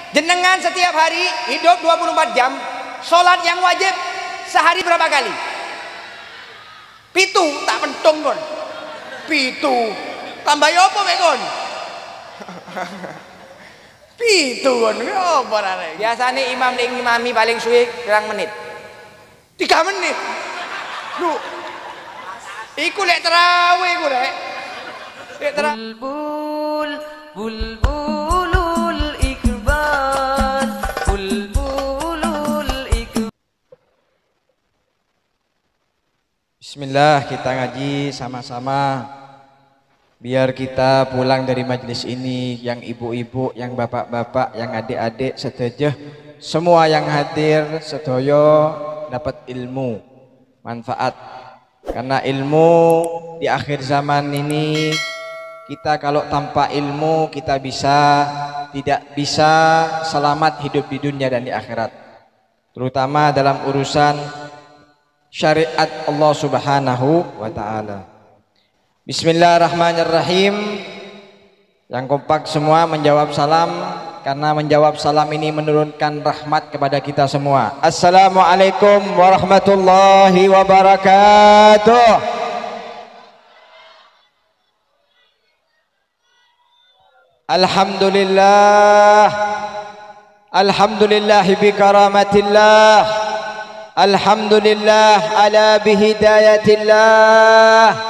Jenengan setiap hari hidup 24 jam, sholat yang wajib sehari berapa kali? Pitu, tak pentung kon. Pitu, tambah apa kon? Pitu kon, apa rare? Biasanya imam ning imami paling suwe pirang menit? 3 menit. Lu, iku lek terawih iku lek. Lek terawih. Bulbulul ikbal, bulbulul ikbal. Bismillah, kita ngaji sama-sama. Biar kita pulang dari majelis ini, yang ibu-ibu, yang bapak-bapak, yang adik-adik, sedaya semua yang hadir sedaya dapat ilmu, manfaat. Karena ilmu di akhir zaman ini, kita kalau tanpa ilmu kita tidak bisa selamat hidup di dunia dan di akhirat, terutama dalam urusan syariat Allah Subhanahu wa ta'ala. Bismillahirrahmanirrahim. Yang kompak semua menjawab salam, karena menjawab salam ini menurunkan rahmat kepada kita semua. Assalamualaikum warahmatullahi wabarakatuh. Alhamdulillah, alhamdulillah bi karamatillah, alhamdulillah ala bihidayatillah,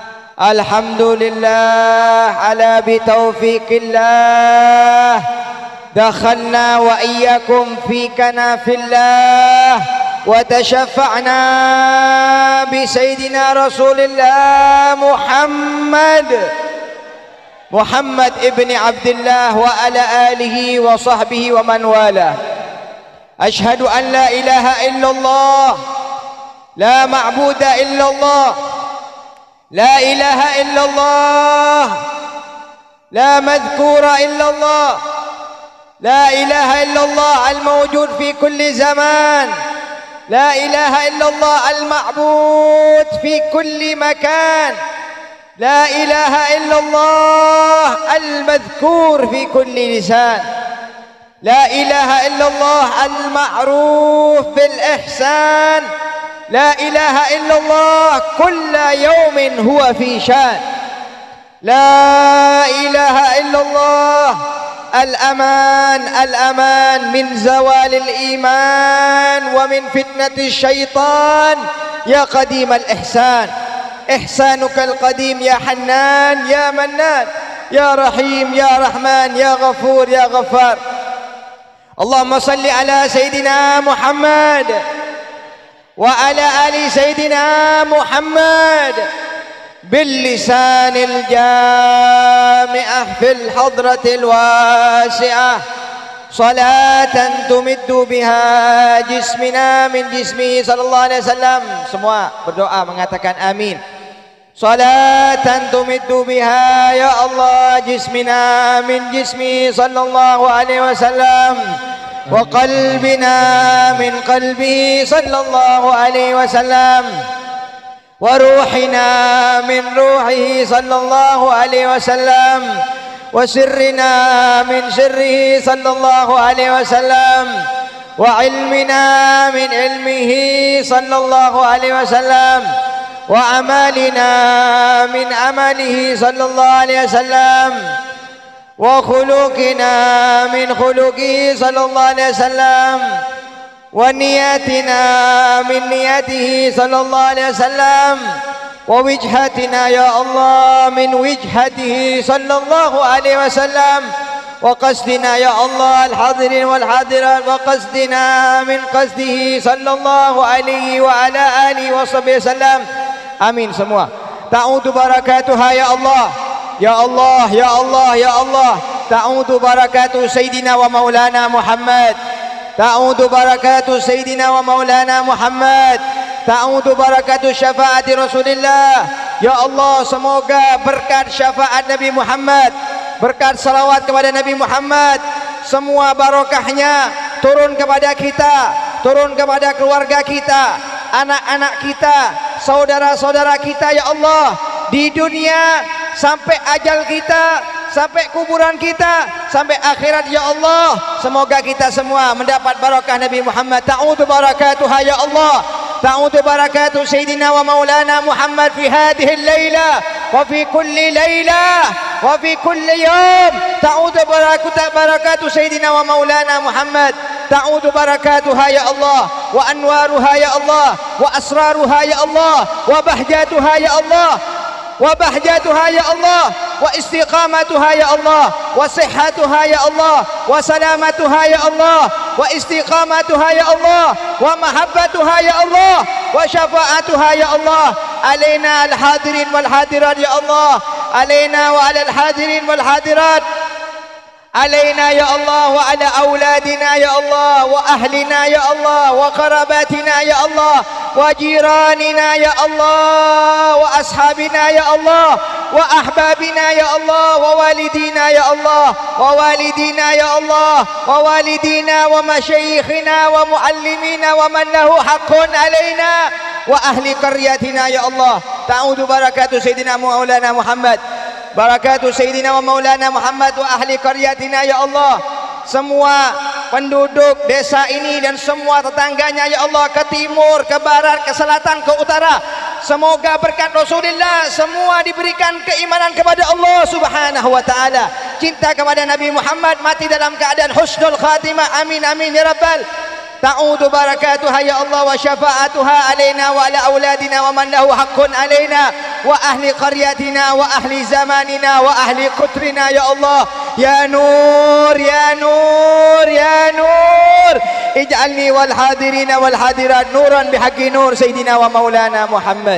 alhamdulillah ala bi taufiqillah. Dakhalna wa iyyakum fi kanafillah wa tashaffa'na bi sayyidina Rasulillah Muhammad ibn Abdullah wa ala alihi wa sahbihi wa man wala. Ashhadu an la ilaha illallah, la ma'buda illallah, la ilaha illallah, la madhkura illallah, la ilaha illallah al-mawjud fi kulli zaman, la ilaha illallah al-ma'bud fi kulli makan, لا إله إلا الله المذكور في كل لسان، لا إله إلا الله المعروف بالإحسان، لا إله إلا الله كل يوم هو في شان، لا إله إلا الله الأمان من زوال الإيمان ومن فتنة الشيطان يا قديم الإحسان. إحسانك القديم يا حنان يا منان يا رحيم يا رحمن يا غفور يا غفار. اللهم صل على سيدنا محمد وعلى آل سيدنا محمد باللسان الجامع في الحضرة الواسعة، صلاة تمد بها جسمنا من جسمه صلى الله عليه وسلم. Semua berdoa mengatakan amin. صلاة تمد بها يا الله جسمنا من جسمه صلى الله عليه وسلم، وقلبنا من قلبه صلى الله عليه وسلم، وروحنا من روحه صلى الله عليه وسلم، وسرنا من سره صلى الله عليه وسلم، وعلمنا من علمه صلى الله عليه وسلم، وأعمالنا من عمله صلى الله عليه وسلم، وخلقنا من خلقه صلى الله عليه وسلم، ونياتنا من نياته صلى الله عليه وسلم، ووجهتنا يا الله من وجهته صلى الله عليه وسلم، وقصدنا يا الله الحاضرين والحاضرات وقصدنا من قصده صلى الله عليه وعلى آله وصحبه وسلم. Amin semua. Ta'udu barakatuha ya Allah, ya Allah, ya Allah, ya Allah. Ta'udu barakatuh Sayyidina wa Maulana Muhammad, ta'udu barakatuh Sayyidina wa Maulana Muhammad, ta'udu barakatuh syafaati Rasulillah. Ya Allah, semoga berkat syafaat Nabi Muhammad, berkat salawat kepada Nabi Muhammad, semua barokahnya turun kepada kita, turun kepada keluarga kita, anak-anak kita, saudara-saudara kita ya Allah, di dunia sampai ajal kita, sampai kuburan kita, sampai akhirat ya Allah. Semoga kita semua mendapat barakah Nabi Muhammad. Ta'udhu barakatuha ya Allah. تعود بركات سيدنا ومولانا محمد في هذه الليلة وفي كل ليلة وفي كل يوم. تعود بركات سيدنا ومولانا محمد. تعود بركاتها يا الله وأنوارها يا الله وأسرارها يا الله وبهجاتها يا الله وبهجاتها يا الله واستقامتها يا الله وصحتها يا الله وسلامتها يا الله واستقامتها يا الله ومحبتها يا الله وشفاعتها يا الله علينا الحاضرين والحاضرات يا الله علينا وعلى الحاضرين والحاضرات علينا يا الله وعلى أولادنا يا الله وأهلنا يا الله وقراباتنا يا الله وجيراننا يا الله وأصحابنا يا الله وأحبابنا يا الله ووالدينا يا الله ووالدينا يا الله ووالدينا ومشايخنا ومعلمينا ومن له حق علينا وأهل قريتنا يا الله. تعود بركات سيدنا مولانا محمد barakatuh Sayyidina wa Maulana Muhammad wa ahli qaryatina ya Allah. Semua penduduk desa ini dan semua tetangganya ya Allah, ke timur, ke barat, ke selatan, ke utara, semoga berkat Rasulullah semua diberikan keimanan kepada Allah Subhanahu wa taala, cinta kepada Nabi Muhammad, mati dalam keadaan husnul khatimah. Amin amin ya rabbal. تعود بركاتها يا الله وشفاعتها علينا وعلى أولادنا ومن له حق علينا وأهل قريتنا وأهل زماننا وأهل قطرنا يا الله. يا نور يا نور يا نور اجعلني والحاضرين والحاضرات نورا بحق نور سيدنا ومولانا محمد.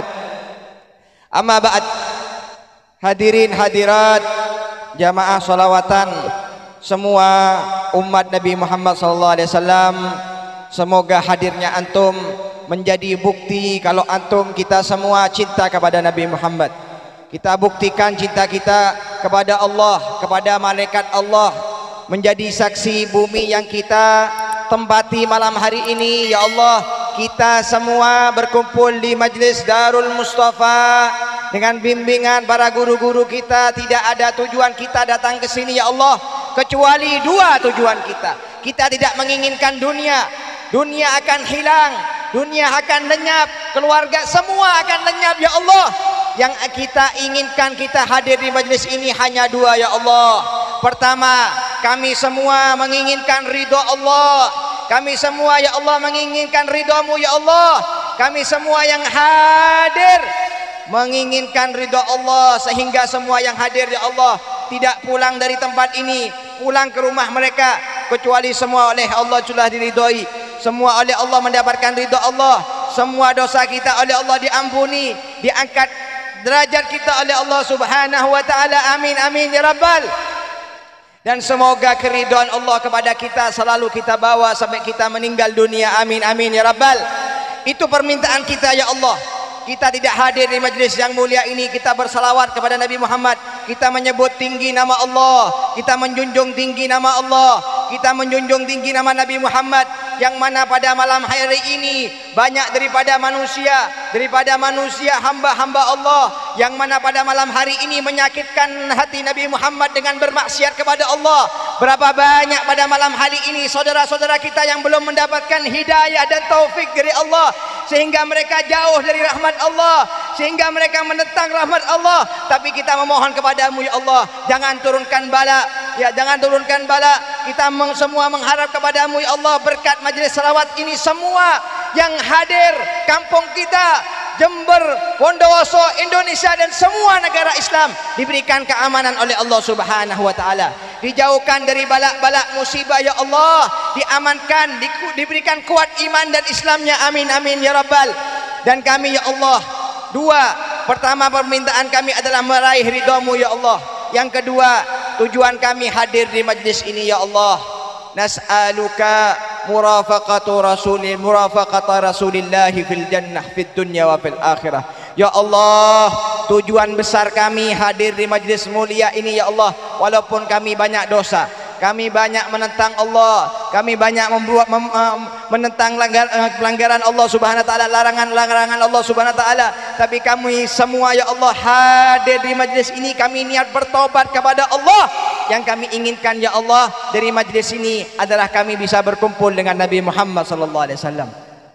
أما بعد, hadirin hadirat jamaah salawatan semua umat Nabi Muhammad SAW, semoga hadirnya antum menjadi bukti kalau antum kita semua cinta kepada Nabi Muhammad. Kita buktikan cinta kita kepada Allah, kepada malaikat Allah, menjadi saksi bumi yang kita tempati malam hari ini. Ya Allah, kita semua berkumpul di majlis Darul Mustafa dengan bimbingan para guru-guru kita. Tidak ada tujuan kita datang ke sini ya Allah kecuali dua tujuan kita. Kita tidak menginginkan dunia. Dunia akan hilang, dunia akan lenyap, keluarga semua akan lenyap ya Allah. Yang kita inginkan kita hadir di majlis ini hanya dua ya Allah. Pertama, kami semua menginginkan ridha Allah. Kami semua ya Allah menginginkan ridha-Mu ya Allah. Kami semua yang hadir menginginkan ridha Allah, sehingga semua yang hadir ya Allah tidak pulang dari tempat ini, pulang ke rumah mereka, kecuali semua oleh Allah sudah diridhoi. Semua oleh Allah mendapatkan ridha Allah. Semua dosa kita oleh Allah diampuni, diangkat derajat kita oleh Allah Subhanahu wa taala. Amin amin ya rabbal. Dan semoga keridhaan Allah kepada kita selalu kita bawa sampai kita meninggal dunia. Amin amin ya rabbal. Itu permintaan kita ya Allah. Kita tidak hadir di majlis yang mulia ini, kita bersalawat kepada Nabi Muhammad, kita menyebut tinggi nama Allah, kita menjunjung tinggi nama Allah, kita menjunjung tinggi nama Nabi Muhammad, yang mana pada malam hari ini banyak daripada manusia hamba-hamba Allah yang mana pada malam hari ini menyakitkan hati Nabi Muhammad dengan bermaksiat kepada Allah. Berapa banyak pada malam hari ini saudara-saudara kita yang belum mendapatkan hidayah dan taufik dari Allah, sehingga mereka jauh dari rahmat Allah, sehingga mereka menentang rahmat Allah. Tapi kita memohon kepadamu ya Allah, jangan turunkan bala, ya jangan turunkan bala. Kita semua mengharap kepadamu ya Allah, berkat majlis salawat ini semua yang hadir, kampung kita Jember, Bondowoso, Indonesia dan semua negara Islam diberikan keamanan oleh Allah Subhanahu wa taala, dijauhkan dari balak-balak musibah ya Allah, diamankan, diberikan kuat iman dan Islamnya. Amin amin ya rabbal. Dan kami ya Allah, dua, pertama permintaan kami adalah meraih ridha-Mu ya Allah. Yang kedua, tujuan kami hadir di majlis ini ya Allah, nas'aluka murafaqata rasulillahi fil jannah fid dunya wa fil akhirah. Ya Allah, tujuan besar kami hadir di majlis mulia ini ya Allah, walaupun kami banyak dosa, Kami banyak menentang Allah, kami banyak menentang pelanggaran Allah Subhanahu wa taala, larangan-larangan Allah Subhanahu wa taala. Tapi kami semua ya Allah hadir di majlis ini, kami niat bertobat kepada Allah. Yang kami inginkan ya Allah dari majlis ini adalah kami bisa berkumpul dengan Nabi Muhammad sallallahu alaihi wasallam.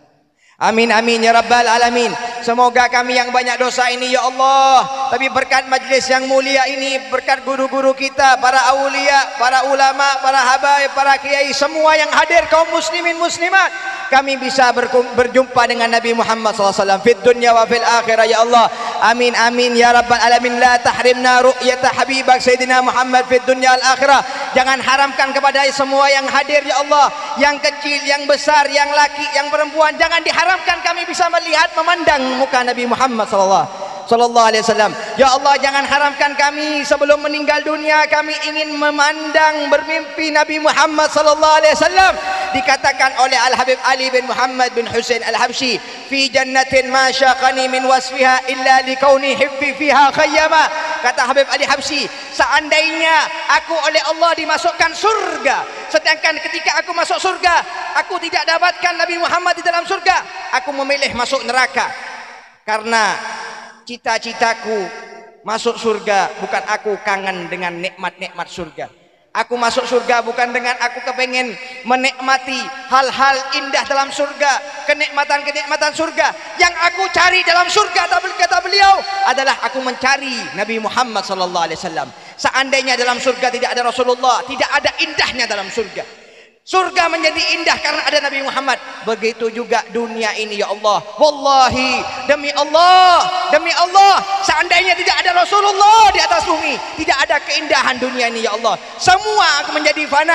Amin amin ya rabbal alamin. Semoga kami yang banyak dosa ini ya Allah, tapi berkat majlis yang mulia ini, berkat guru-guru kita, para aulia, para ulama, para habaib, para kiai, semua yang hadir, kaum muslimin muslimat, kami bisa berjumpa dengan Nabi Muhammad SAW fid dunya wa fil akhirah ya Allah. Amin amin ya rabbal alamin. La tahrimna ru'yata habibak Sayyidina Muhammad fid dunya al akhirah. Jangan haramkan kepada semua yang hadir ya Allah, yang kecil, yang besar, yang laki, yang perempuan, jangan diharamkan kami bisa melihat, memandang muka Nabi Muhammad sallallahu alaihi wasallam. Ya Allah, jangan haramkan kami sebelum meninggal dunia kami ingin memandang, bermimpi Nabi Muhammad sallallahu alaihi wasallam. Dikatakan oleh Al-Habib Ali bin Muhammad bin Husain Al-Habsyi, fi jannatin ma syaqani min wasfiha illa likauni hibbi fiha khayyama. Kata Habib Ali Habsyi, seandainya aku oleh Allah dimasukkan surga, sedangkan ketika aku masuk surga aku tidak dapatkan Nabi Muhammad di dalam surga, aku memilih masuk neraka. Karena cita-citaku masuk surga bukan aku kangen dengan nikmat-nikmat surga. Aku masuk surga bukan dengan aku kepengen menikmati hal-hal indah dalam surga, kenikmatan-kenikmatan surga. Yang aku cari dalam surga, kata beliau, adalah aku mencari Nabi Muhammad sallallahu alaihi wasallam. Seandainya dalam surga tidak ada Rasulullah, tidak ada indahnya dalam surga. Surga menjadi indah karena ada Nabi Muhammad. Begitu juga dunia ini ya Allah. Wallahi, demi Allah, seandainya tidak ada Rasulullah di atas bumi, tidak ada keindahan dunia ini ya Allah. Semua akan menjadi fana.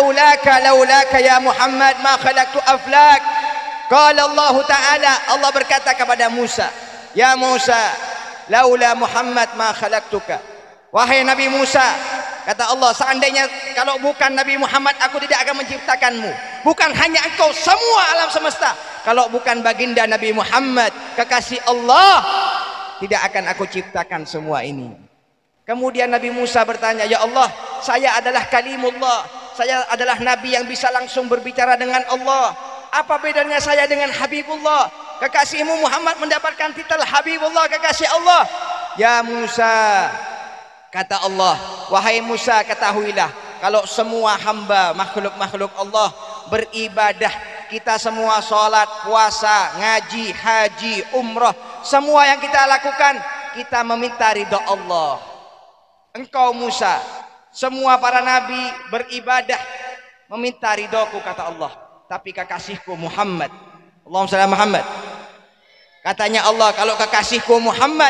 Laulaka ya Muhammad ma khalaqtu aflak. Qala Allah Ta'ala, Allah berkata kepada Musa, ya Musa, laula Muhammad ma khalaqtuka. Wahai Nabi Musa, kata Allah, seandainya kalau bukan Nabi Muhammad aku tidak akan menciptakanmu. Bukan hanya engkau, semua alam semesta. Kalau bukan baginda Nabi Muhammad, kekasih Allah, tidak akan aku ciptakan semua ini. Kemudian Nabi Musa bertanya, ya Allah, saya adalah kalimullah, saya adalah Nabi yang bisa langsung berbicara dengan Allah. Apa bedanya saya dengan Habibullah? Kekasihmu Muhammad mendapatkan titel Habibullah, kekasih Allah. Ya Musa, kata Allah, wahai Musa, ketahuilah kalau semua hamba makhluk-makhluk Allah beribadah, kita semua sholat, puasa, ngaji, haji, umrah, semua yang kita lakukan kita meminta ridha Allah. Engkau Musa, semua para nabi beribadah meminta ridhaku, kata Allah. Tapi kekasihku Muhammad, Allahumma shalli Muhammad, katanya Allah, kalau kekasihku Muhammad,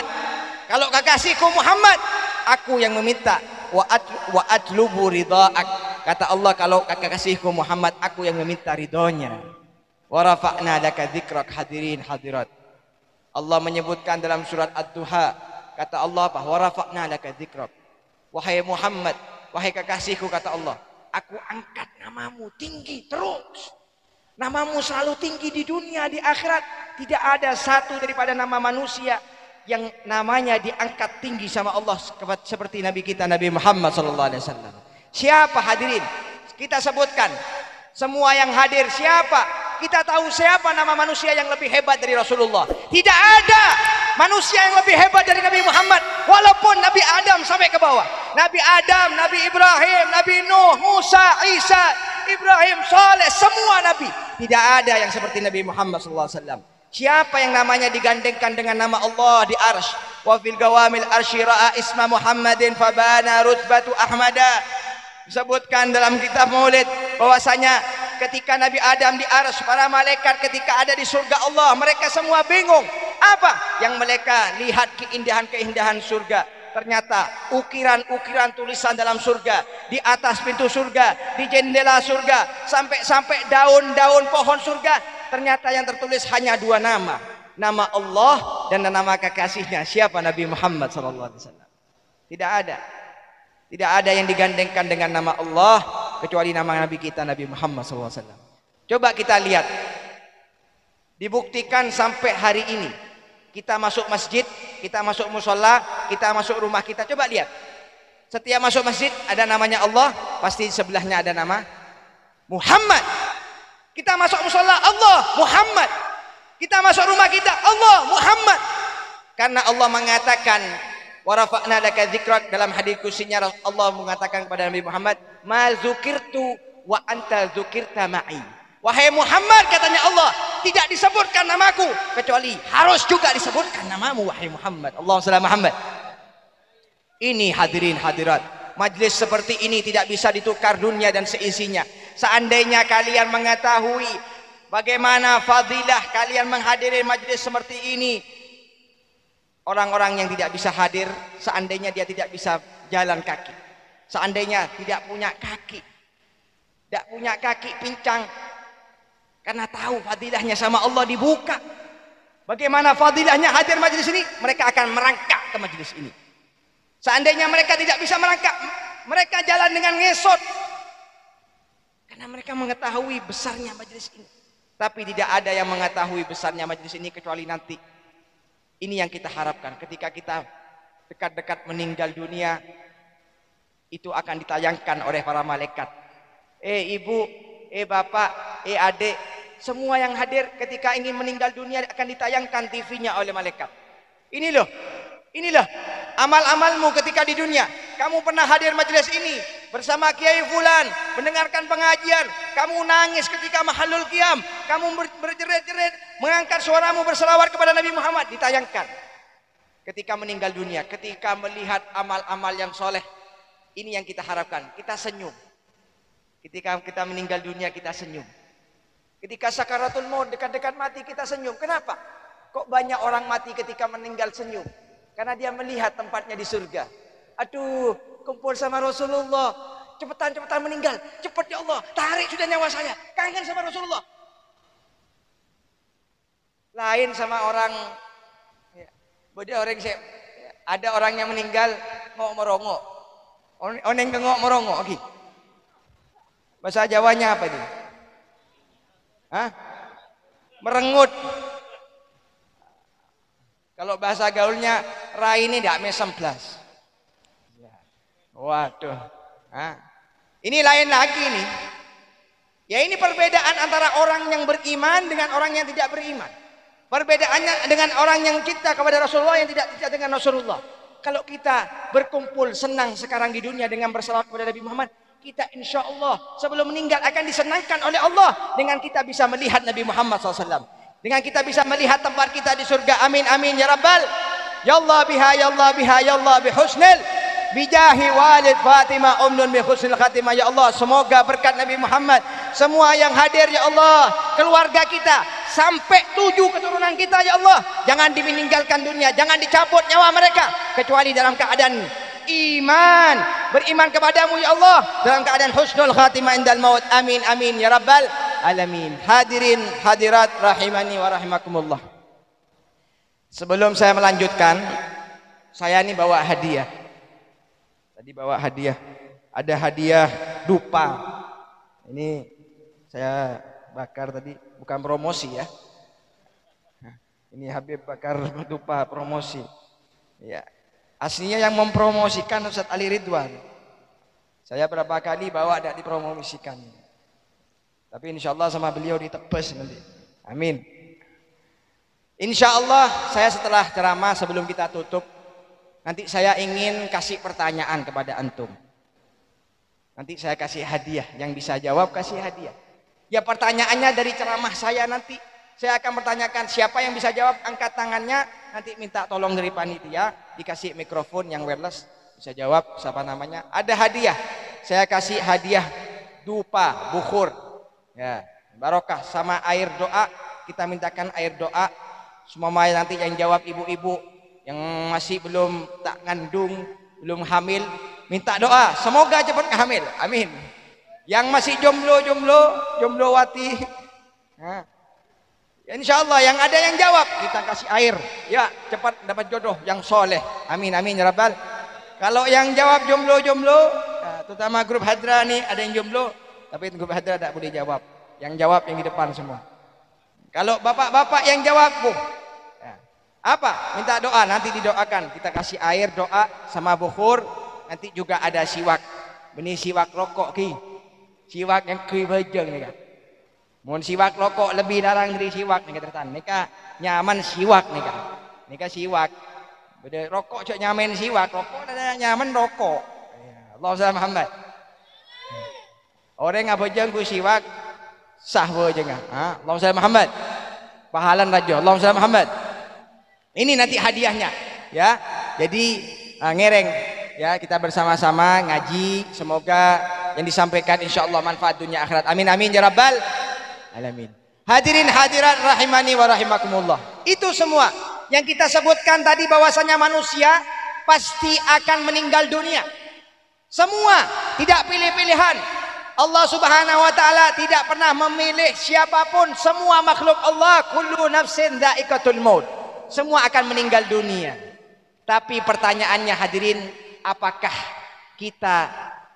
aku yang meminta, wa atlubu ridha'ak, kata Allah, kalau kekasihku Muhammad, aku yang meminta ridhonya. Wa rafa'na laka dzikrak hadirin hadirat. Allah menyebutkan dalam surat Ad-Duha, kata Allah, bahwa rafa'na laka dzikrak. Wahai Muhammad, wahai kekasihku, kata Allah, aku angkat namamu tinggi terus. Namamu selalu tinggi di dunia, di akhirat. Tidak ada satu daripada nama manusia yang namanya diangkat tinggi sama Allah seperti Nabi kita Nabi Muhammad SAW. Siapa hadirin? Kita sebutkan semua yang hadir siapa? Kita tahu siapa nama manusia yang lebih hebat dari Rasulullah. Tidak ada manusia yang lebih hebat dari Nabi Muhammad. Walaupun Nabi Adam sampai ke bawah, Nabi Adam, Nabi Ibrahim, Nabi Nuh, Musa, Isa, Ibrahim, Saleh, semua Nabi, tidak ada yang seperti Nabi Muhammad SAW. Siapa yang namanya digandengkan dengan nama Allah di arsy? Wa fil gawamil arsy ra'a isma Muhammadin fabana rutbatu Ahmada. Disebutkan dalam kitab Maulid bahwasanya ketika Nabi Adam di arsy, para malaikat ketika ada di surga Allah, mereka semua bingung. Apa yang mereka lihat? Keindahan-keindahan surga. Ternyata ukiran-ukiran tulisan dalam surga, di atas pintu surga, di jendela surga, sampai daun-daun pohon surga, ternyata yang tertulis hanya dua nama, nama Allah dan nama kekasihnya. Siapa? Nabi Muhammad SAW. Tidak ada yang digandengkan dengan nama Allah kecuali nama Nabi kita Nabi Muhammad SAW. Coba kita lihat, dibuktikan sampai hari ini. Kita masuk masjid, kita masuk musola, kita masuk rumah kita. Coba lihat, Setiap masuk masjid ada namanya Allah, pasti sebelahnya ada nama Muhammad. Kita masuk mushola, Allah Muhammad. Kita masuk rumah kita, Allah Muhammad. Karena Allah mengatakan, wa rafa'na laka dzikrak, dalam hadis kutsinya Allah mengatakan kepada Nabi Muhammad, ma dzukirtu wa anta dzukirta ma'i. Wahai Muhammad, katanya Allah, tidak disebutkan namaku kecuali harus juga disebutkan namamu wahai Muhammad. Allahumma shalli Muhammad. Ini hadirin hadirat, majlis seperti ini tidak bisa ditukar dunia dan seisinya. Seandainya kalian mengetahui bagaimana fadilah kalian menghadiri majlis seperti ini, orang-orang yang tidak bisa hadir, seandainya dia tidak bisa jalan kaki, seandainya tidak punya kaki pincang, karena tahu fadilahnya sama Allah dibuka. Bagaimana fadilahnya hadir majlis ini, mereka akan merangkak ke majlis ini. Seandainya mereka tidak bisa merangkak, mereka jalan dengan ngesot, karena mereka mengetahui besarnya majlis ini. Tapi tidak ada yang mengetahui besarnya majlis ini kecuali nanti. Ini yang kita harapkan, ketika kita dekat-dekat meninggal dunia, itu akan ditayangkan oleh para malaikat. Ibu, bapak, adik, semua yang hadir ketika ingin meninggal dunia akan ditayangkan TV-nya oleh malaikat. Inilah amal-amalmu ketika di dunia. Kamu pernah hadir majelis ini bersama Kiai Fulan, mendengarkan pengajian, kamu nangis ketika mahalul qiyam, kamu berjerit-jerit, mengangkat suaramu berselawat kepada Nabi Muhammad, ditayangkan. Ketika meninggal dunia, ketika melihat amal-amal yang soleh, ini yang kita harapkan, kita senyum. Ketika kita meninggal dunia, kita senyum. Ketika sakaratul maut, dekat-dekat mati, kita senyum. Kenapa? Kok banyak orang mati ketika meninggal senyum? Karena dia melihat tempatnya di surga. Aduh, kumpul sama Rasulullah. Cepetan meninggal. Cepat ya Allah, tarik sudah nyawa saya. Kangen sama Rasulullah. Lain sama orang, ada orang yang meninggal ngok merongo. Oneng ngok merongo. Oke. Bahasa Jawanya apa itu? Merengut. Kalau bahasa gaulnya, rai ini tidak mesem blas. Waduh. Ini lain lagi nih. Ya ini perbedaan antara orang yang beriman dengan orang yang tidak beriman. Perbedaannya dengan orang yang cinta kepada Rasulullah yang tidak cinta dengan Rasulullah. Kalau kita berkumpul senang sekarang di dunia dengan bersalawat kepada Nabi Muhammad, kita insya Allah sebelum meninggal akan disenangkan oleh Allah dengan kita bisa melihat Nabi Muhammad SAW. Dengan kita bisa melihat tempat kita di surga. Amin amin ya rabbal. Ya Allah biha ya Allah biha ya Allah bihusnil bijahi walid Fatimah umnun bihusnil khatimah ya Allah. Semoga berkat Nabi Muhammad semua yang hadir ya Allah, keluarga kita sampai 7 keturunan kita ya Allah, jangan dimeninggalkan dunia, jangan dicabut nyawa mereka kecuali dalam keadaan iman, beriman kepadamu ya Allah, dalam keadaan husnul khatimah indal maut. Amin amin ya rabbal alamin. Hadirin hadirat rahimani wa rahimakumullah. Sebelum saya melanjutkan, saya ini bawa hadiah. Tadi bawa hadiah. Ada hadiah dupa. Ini saya bakar tadi, bukan promosi ya. Ini Habib bakar dupa promosi. Ya. Aslinya yang mempromosikan Ustaz Ali Ridwan. Saya berapa kali bawa tidak dipromosikan. Tapi insya Allah sama beliau ditebus nanti. Amin. Insya Allah saya setelah ceramah sebelum kita tutup, nanti saya ingin kasih pertanyaan kepada antum. Nanti saya kasih hadiah, yang bisa jawab kasih hadiah. Ya pertanyaannya dari ceramah saya nanti. Saya akan bertanyakan siapa yang bisa jawab, angkat tangannya. Nanti minta tolong dari panitia, dikasih mikrofon yang wireless, bisa jawab siapa namanya. Ada hadiah. Saya kasih hadiah dupa, bukhur. Ya, barokah sama air doa. Kita mintakan air doa. Semua nanti yang jawab ibu-ibu yang masih belum tak ngandung, belum hamil, minta doa. Semoga cepat hamil. Amin. Yang masih jomblowati. Nah, insya Allah yang ada yang jawab kita kasih air. Ya cepat dapat jodoh yang soleh. Amin amin ya rabbal. Kalau yang jawab jomblo, nah, terutama grup hadra nih ada yang jomblo, tapi grup hadra tidak boleh jawab. Yang jawab yang di depan semua. Kalau bapak-bapak yang jawab, apa? Minta doa, nanti didoakan. Kita kasih air doa sama bukhur. nanti juga ada siwak. Benih siwak rokok ki. Siwak yang kui bejeng ni kan. Mun siwak rokok lebih larang dari siwak ni kata tan. Nika nyaman siwak ni kan. Nika siwak. Beda rokok cak nyaman siwak, rokok ada nyaman rokok. Allah Muhammad. Orang apa jeng ku siwak sah bejeng ah. Allah Muhammad. Pahalan raja Allah Muhammad. Ini nanti hadiahnya ya. Jadi ngereng ya, kita bersama-sama ngaji, semoga yang disampaikan insyaallah manfaat dunia akhirat. Amin amin ya rabbal alamin. Hadirin hadirat rahimani wa rahimakumullah. Itu semua yang kita sebutkan tadi bahwasanya manusia pasti akan meninggal dunia. Semua, tidak pilih-pilihan. Allah Subhanahu wa taala tidak pernah memilih siapapun. Semua makhluk Allah, kullu nafsin dha'iqatul maut. Semua akan meninggal dunia. Tapi pertanyaannya hadirin, apakah kita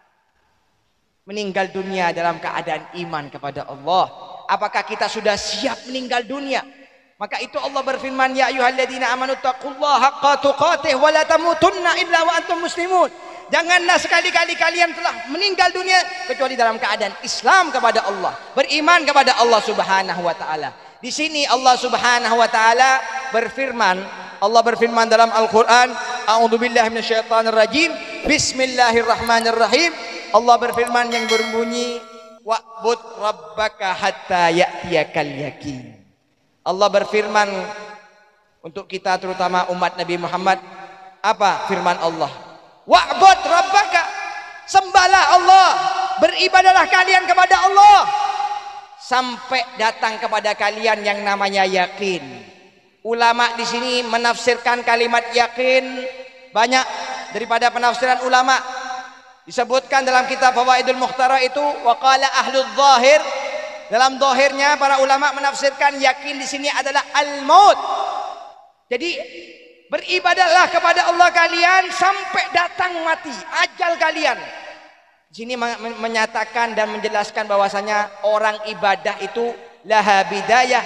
meninggal dunia dalam keadaan iman kepada Allah? Apakah kita sudah siap meninggal dunia? Maka itu Allah berfirman, ya ayyuhalladzina amanu taqullaha haqqa tuqatih wa la tamutunna illa wa antum muslimun. Janganlah sekali-kali kalian telah meninggal dunia kecuali dalam keadaan Islam kepada Allah, beriman kepada Allah Subhanahu wa taala. Di sini Allah Subhanahu wa taala berfirman, Allah berfirman dalam Al-Qur'an, a'udzubillahi minasyaitonir rajim, bismillahirrahmanirrahim. Allah berfirman yang berbunyi, wa'bud rabbaka hatta ya'tiyakal yakin. Allah berfirman untuk kita terutama umat Nabi Muhammad, apa firman Allah? Wa'bud rabbaka, sembahlah Allah, beribadalah kalian kepada Allah sampai datang kepada kalian yang namanya yakin. Ulama di sini menafsirkan kalimat yakin banyak daripada penafsiran ulama. Disebutkan dalam kitab Fawaidul Mukhtara itu waqala ahlul zahir, dalam zahirnya para ulama menafsirkan yakin di sini adalah al-maut. Jadi beribadahlah kepada Allah kalian sampai datang mati, ajal kalian. Di sini menyatakan dan menjelaskan bahwasanya orang ibadah itu laha bidayah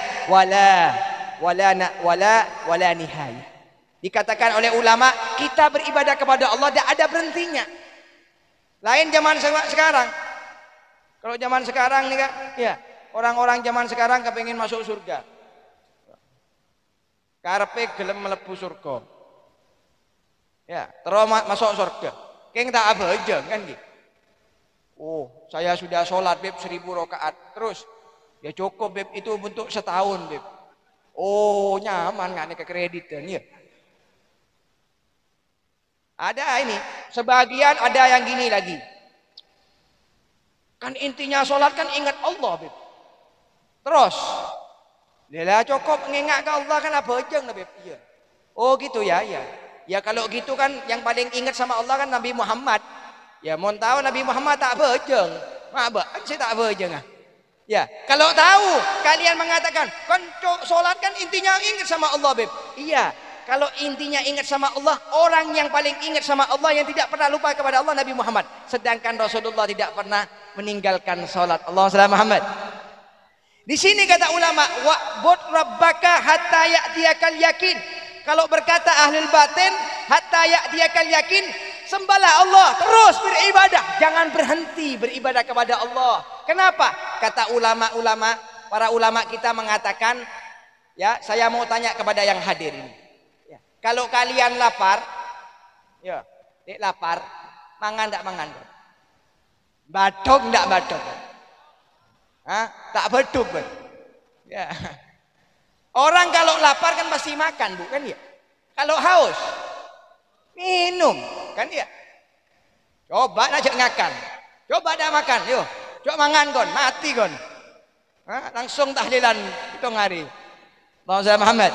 wala nihayah. Dikatakan oleh ulama, kita beribadah kepada Allah tidak ada berhentinya. Lain zaman sekarang. Kalau zaman sekarang nih Kak, ya, orang-orang zaman sekarang kepengin masuk surga. Karepe gelem mlebu surga. Ya, terus masuk surga. Keng tak abejeng kan gitu. Oh, saya sudah sholat beb 1000 rakaat. Terus ya cukup beb, itu untuk setahun beb. Oh, nyaman nggak nih kekreditan ya. Ada ini, sebagian ada yang gini lagi. Kan intinya sholat kan ingat Allah beb. Terus dia cukup mengingat ke Allah kan abejeng beb. Iya. Oh gitu ya, ya. Ya kalau gitu kan yang paling ingat sama Allah kan Nabi Muhammad. Ya mau tahu Nabi Muhammad tak bejeng, apa? Saya tak bejeng ah. Ya kalau tahu kalian mengatakan kan sholat kan intinya ingat sama Allah beb. Iya. Kalau intinya ingat sama Allah, orang yang paling ingat sama Allah yang tidak pernah lupa kepada Allah Nabi Muhammad. Sedangkan Rasulullah tidak pernah meninggalkan sholat. Allah SWT Muhammad. Di sini kata ulama, wa'bud rabbaka hatta ya'tiyakal yakin. Kalau berkata ahlul batin, hatta ya'tiyakal yakin, sembahlah Allah, terus beribadah, jangan berhenti beribadah kepada Allah. Kenapa? Kata ulama-ulama, para ulama kita mengatakan, ya, saya mau tanya kepada yang hadir ini. Ya, kalau kalian lapar, ya, lapar, mangan tak mangan? Batuk tak batuk? Hah? Tak beduk kan? Ya. Orang kalau lapar kan pasti makan, bukan ya? Kalau haus, minum, kan ya? Coba nak ngakan, coba dah makan, yo, coba mangan kon, mati kon, langsung tahlilan hitung hari. Muhammad Muhammad.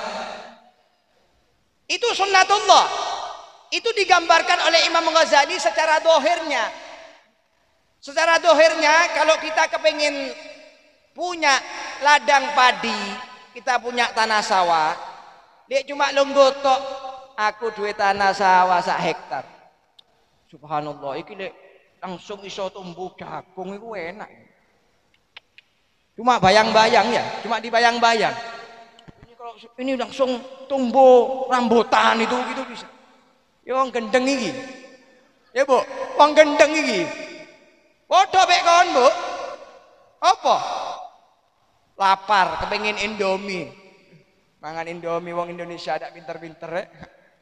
Itu sunnatullah. Itu digambarkan oleh Imam Ghazali secara dohirnya. Secara dohirnya, kalau kita kepingin punya ladang padi, kita punya tanah sawah, dia cuma lunggotok, aku duit tanah sawah 1 hektar. Subhanallah, iki lek langsung iso tumbuh jagung itu enak. Cuma bayang-bayang ya, cuma dibayang-bayang. Ini kalau ini langsung tumbuh rambutan itu gitu bisa. Yo gendeng iki. Ya Bu, wong gendeng iki. Padha mek kon, Bu. Apa? Lapar, kepengin Indomie. Mangan Indomie wong Indonesia ada pinter-pinter ya.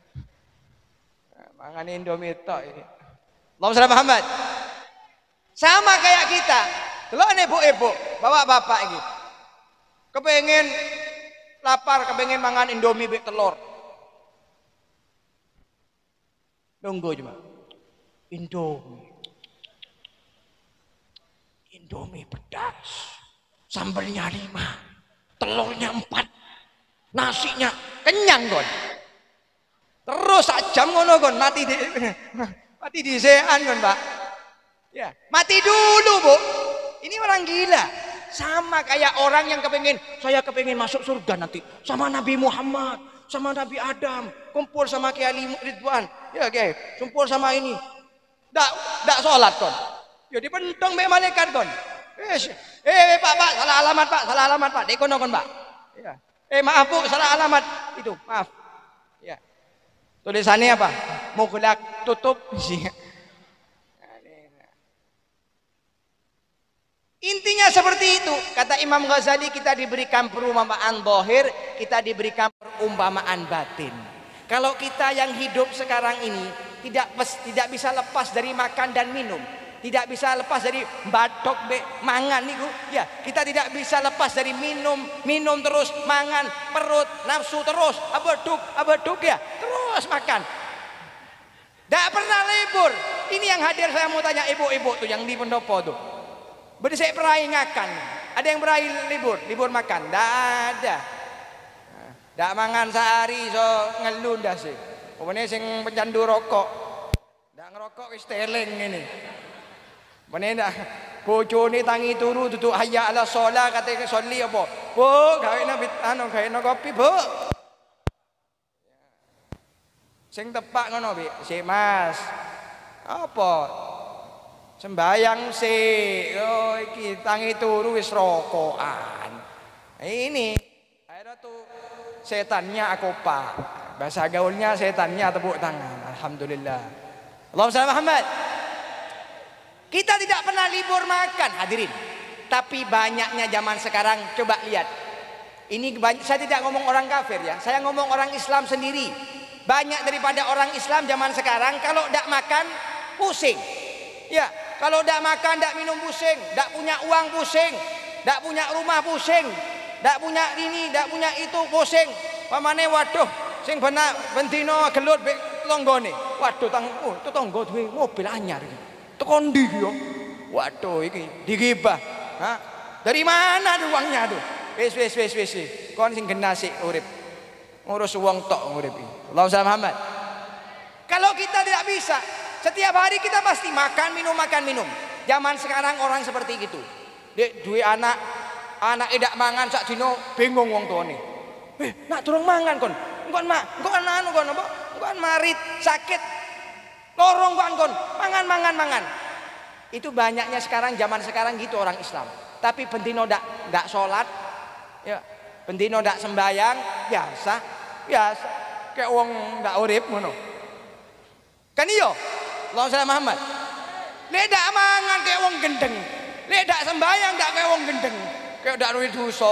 Mangan Indomie tok ini. Allahumma shalli Muhammad. Sama kayak kita. Delok ibu-ibu, bapak-bapak iki. Kepengin lapar, kepengin mangan Indomie bek telur. Tunggu cuma. Indomie pedas. Sambelnya 5. Telurnya 4. Nasinya kenyang kon. Terus sak jam ngono kon mati disean kon, Pak. Ya, mati dulu, Bu. Ini orang gila. Sama kayak orang yang saya kepengin masuk surga nanti sama Nabi Muhammad, sama Nabi Adam, kumpul sama Kiai Ridwan. Ya, Kiai, kumpul sama ini. Ndak salat kon. Ya dipentong mbek malaikat kon. Pak, salah alamat, Pak. Dekono kon, Pak. Ya. Maaf Bu, salah alamat. Itu, maaf. Ya. Tulisannya apa? Mughlaq, tutup. Intinya seperti itu. Kata Imam Ghazali, kita diberikan perumpamaan zahir, kita diberikan perumpamaan batin. Kalau kita yang hidup sekarang ini tidak bisa lepas dari makan dan minum, tidak bisa lepas dari batok mangan niku, ya, kita tidak bisa lepas dari minum terus, mangan, perut nafsu terus, abeduk ya, terus makan. Tidak pernah libur. Ini yang hadir saya mau tanya ibu-ibu tuh yang di pendopo tuh. Berisik perai ngakan. Ada yang perai libur makan? Tidak ada. Tidak mangan sehari so ngeluh dah sih. Kemudian sing pencandu rokok. Tidak ngerokok wis teleng ini. Kemudian dah bojone tangi turu duduk hayya ala sholah katanya sholli apa? Bu, gawe kopi, Bu. Sing tepak ngono, Bi. Sik Mas. Apa? Sembayang sih, oh iki tangi turu wis rokokan. Ini akhirnya tuh setannya aku pak, bahasa gaulnya setannya tepuk tangan. Alhamdulillah. Allahumma shalli Muhammad. Kita tidak pernah libur makan, hadirin. Tapi banyaknya zaman sekarang, coba lihat. Ini saya tidak ngomong orang kafir ya, saya ngomong orang Islam sendiri. Banyak daripada orang Islam zaman sekarang kalau tidak makan pusing. Ya, kalau tidak makan, tidak minum pusing, tidak punya uang pusing, tidak punya rumah pusing, tidak punya ini, tidak punya itu pusing. Pamane waduh, sing benak bentino gelut tonggone. Waduh, itu tonggo duwe mobil anyar iki. Tekan ndi yo? Waduh, iki digibah. Hah? Dari mana tuh uangnya tuh? Wis. Kon sing genah sik urip. Ngurus uang tok urip iki. Allahumma Muhammad. Kalau kita tidak bisa, setiap hari kita pasti makan minum. Zaman sekarang orang seperti itu. Dek duwe anak tidak mangan sak dino bingung wong tuane. Nak durung mangan kon. Engkon marit sakit. Lorong kon. Mangan. Itu banyaknya sekarang zaman sekarang gitu orang Islam. Tapi bendino ndak salat. Ya, bendino ndak sembayang, biasa. Kayak wong ndak urip ngono. Kan iyo? Allahumma shalli Muhammad. Lek dak mangan kayak wong gendeng. Lek dak sembayang dak kayak wong gendeng. Kayak dak duwe dosa.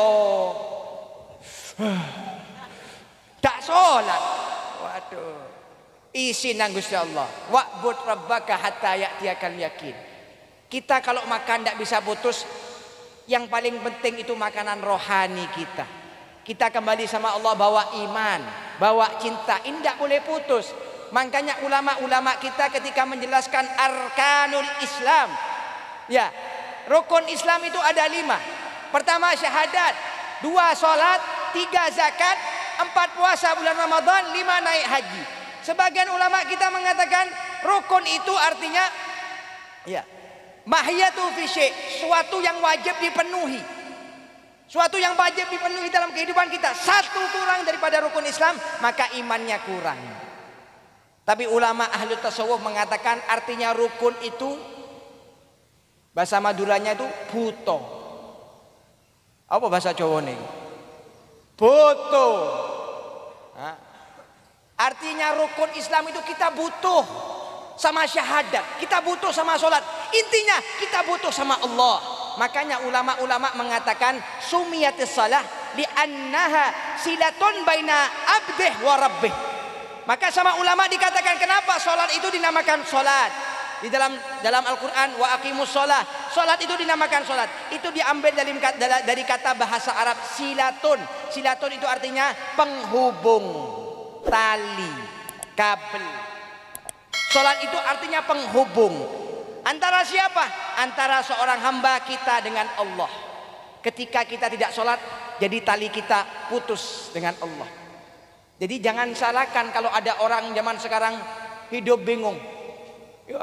Dak salat. Waduh. Isi nang Gusti Allah. Wa'bud rabbaka hatta ya'tiyakal yakin. Kita kalau makan dak bisa putus. Yang paling penting itu makanan rohani kita. Kita kembali sama Allah bawa iman, bawa cinta. Ini dak boleh putus. Makanya ulama-ulama kita ketika menjelaskan arkanul Islam, ya, rukun Islam itu ada 5. Pertama syahadat, 2 sholat, 3 zakat, 4 puasa bulan Ramadan, 5 naik haji. Sebagian ulama kita mengatakan rukun itu artinya, ya, mahiyatu fi syai', suatu yang wajib dipenuhi. Suatu yang wajib dipenuhi dalam kehidupan kita. Satu kurang daripada rukun Islam, maka imannya kurang. Tapi ulama ahli tasawuf mengatakan artinya rukun itu bahasa Maduranya itu buto. Apa bahasa Jawa nih? Buto. Artinya rukun Islam itu kita butuh. sama syahadat, kita butuh sama sholat. Intinya kita butuh sama Allah. Makanya ulama-ulama mengatakan sumiyatis salah li'annaha silatun baina abdih wa rabbih. Maka sama ulama dikatakan kenapa sholat itu dinamakan sholat. Di dalam Al-Quran wa aqimus sholat, sholat itu dinamakan sholat. Itu diambil dari kata bahasa Arab silatun. Silatun itu artinya penghubung, tali, kabel. Sholat itu artinya penghubung antara siapa? Antara seorang hamba kita dengan Allah. Ketika kita tidak sholat, jadi tali kita putus dengan Allah. Jadi jangan salahkan kalau ada orang zaman sekarang hidup bingung. Ya,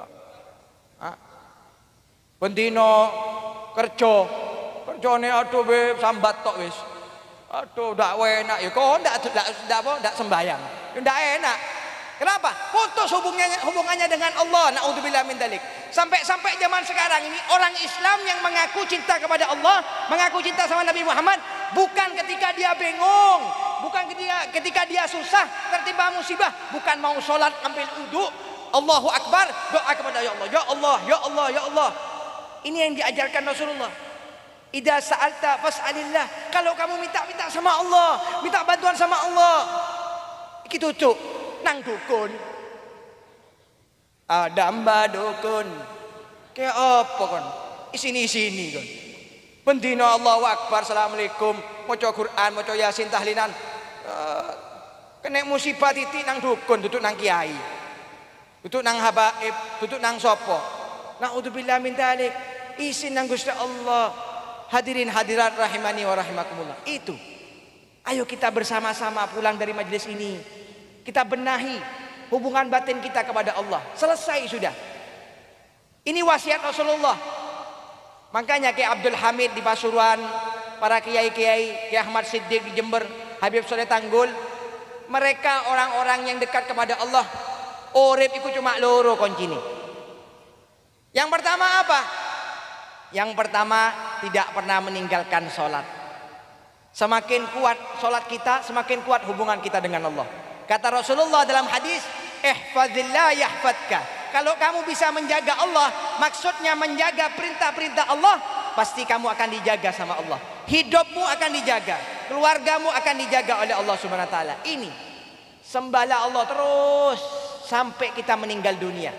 bendino kerjane aduh be sambat tok wis. Aduh ndak enak ya kok ndak sembayang. Ndak enak. Kenapa? Putus hubungannya dengan Allah. Naudzubillah min dzalik. Sampai zaman sekarang ini orang Islam yang mengaku cinta kepada Allah, mengaku cinta sama Nabi Muhammad, bukan ketika dia bingung, bukan ketika dia susah, tertimpa musibah, bukan mau sholat ambil wudu, Allahu Akbar, doa kepada ya Allah, ya Allah, ya Allah, ya Allah. Ini yang diajarkan Rasulullah. Idza sa'alta fas'alillah. Kalau kamu minta sama Allah, minta bantuan sama Allah. Iki tucuk nang dukun. Ada mbak dukun. Kayak apa kon? Isini kon. Bendina Allahu Akbar, Assalamualaikum, maca Quran, maca Yasin tahlilan. Kena musibah titik nang dukun, duduk nang kiai. Duduk nang habaib, duduk nang sapa. Naudzubillah min dzalik. Isin nang Gusti Allah. Hadirin hadirat rahimani wa rahimakumullah. Itu. Ayo kita bersama-sama pulang dari majelis ini, kita benahi hubungan batin kita kepada Allah. Selesai sudah. Ini wasiat Rasulullah. Makanya Kiai Abdul Hamid di Pasuruan, para kiai-kiai, Kiai Ahmad Siddiq di Jember, Habib Soleh Tanggul, mereka orang-orang yang dekat kepada Allah. Urip iku cuma loro kuncine. Yang pertama apa? Yang pertama tidak pernah meninggalkan sholat. Semakin kuat sholat kita, semakin kuat hubungan kita dengan Allah. Kata Rasulullah dalam hadis, ihfazillah yahfadka. Kalau kamu bisa menjaga Allah, maksudnya menjaga perintah-perintah Allah, pasti kamu akan dijaga sama Allah. Hidupmu akan dijaga, keluargamu akan dijaga oleh Allah Subhanahu wa taala. Ini sembahlah Allah terus sampai kita meninggal dunia.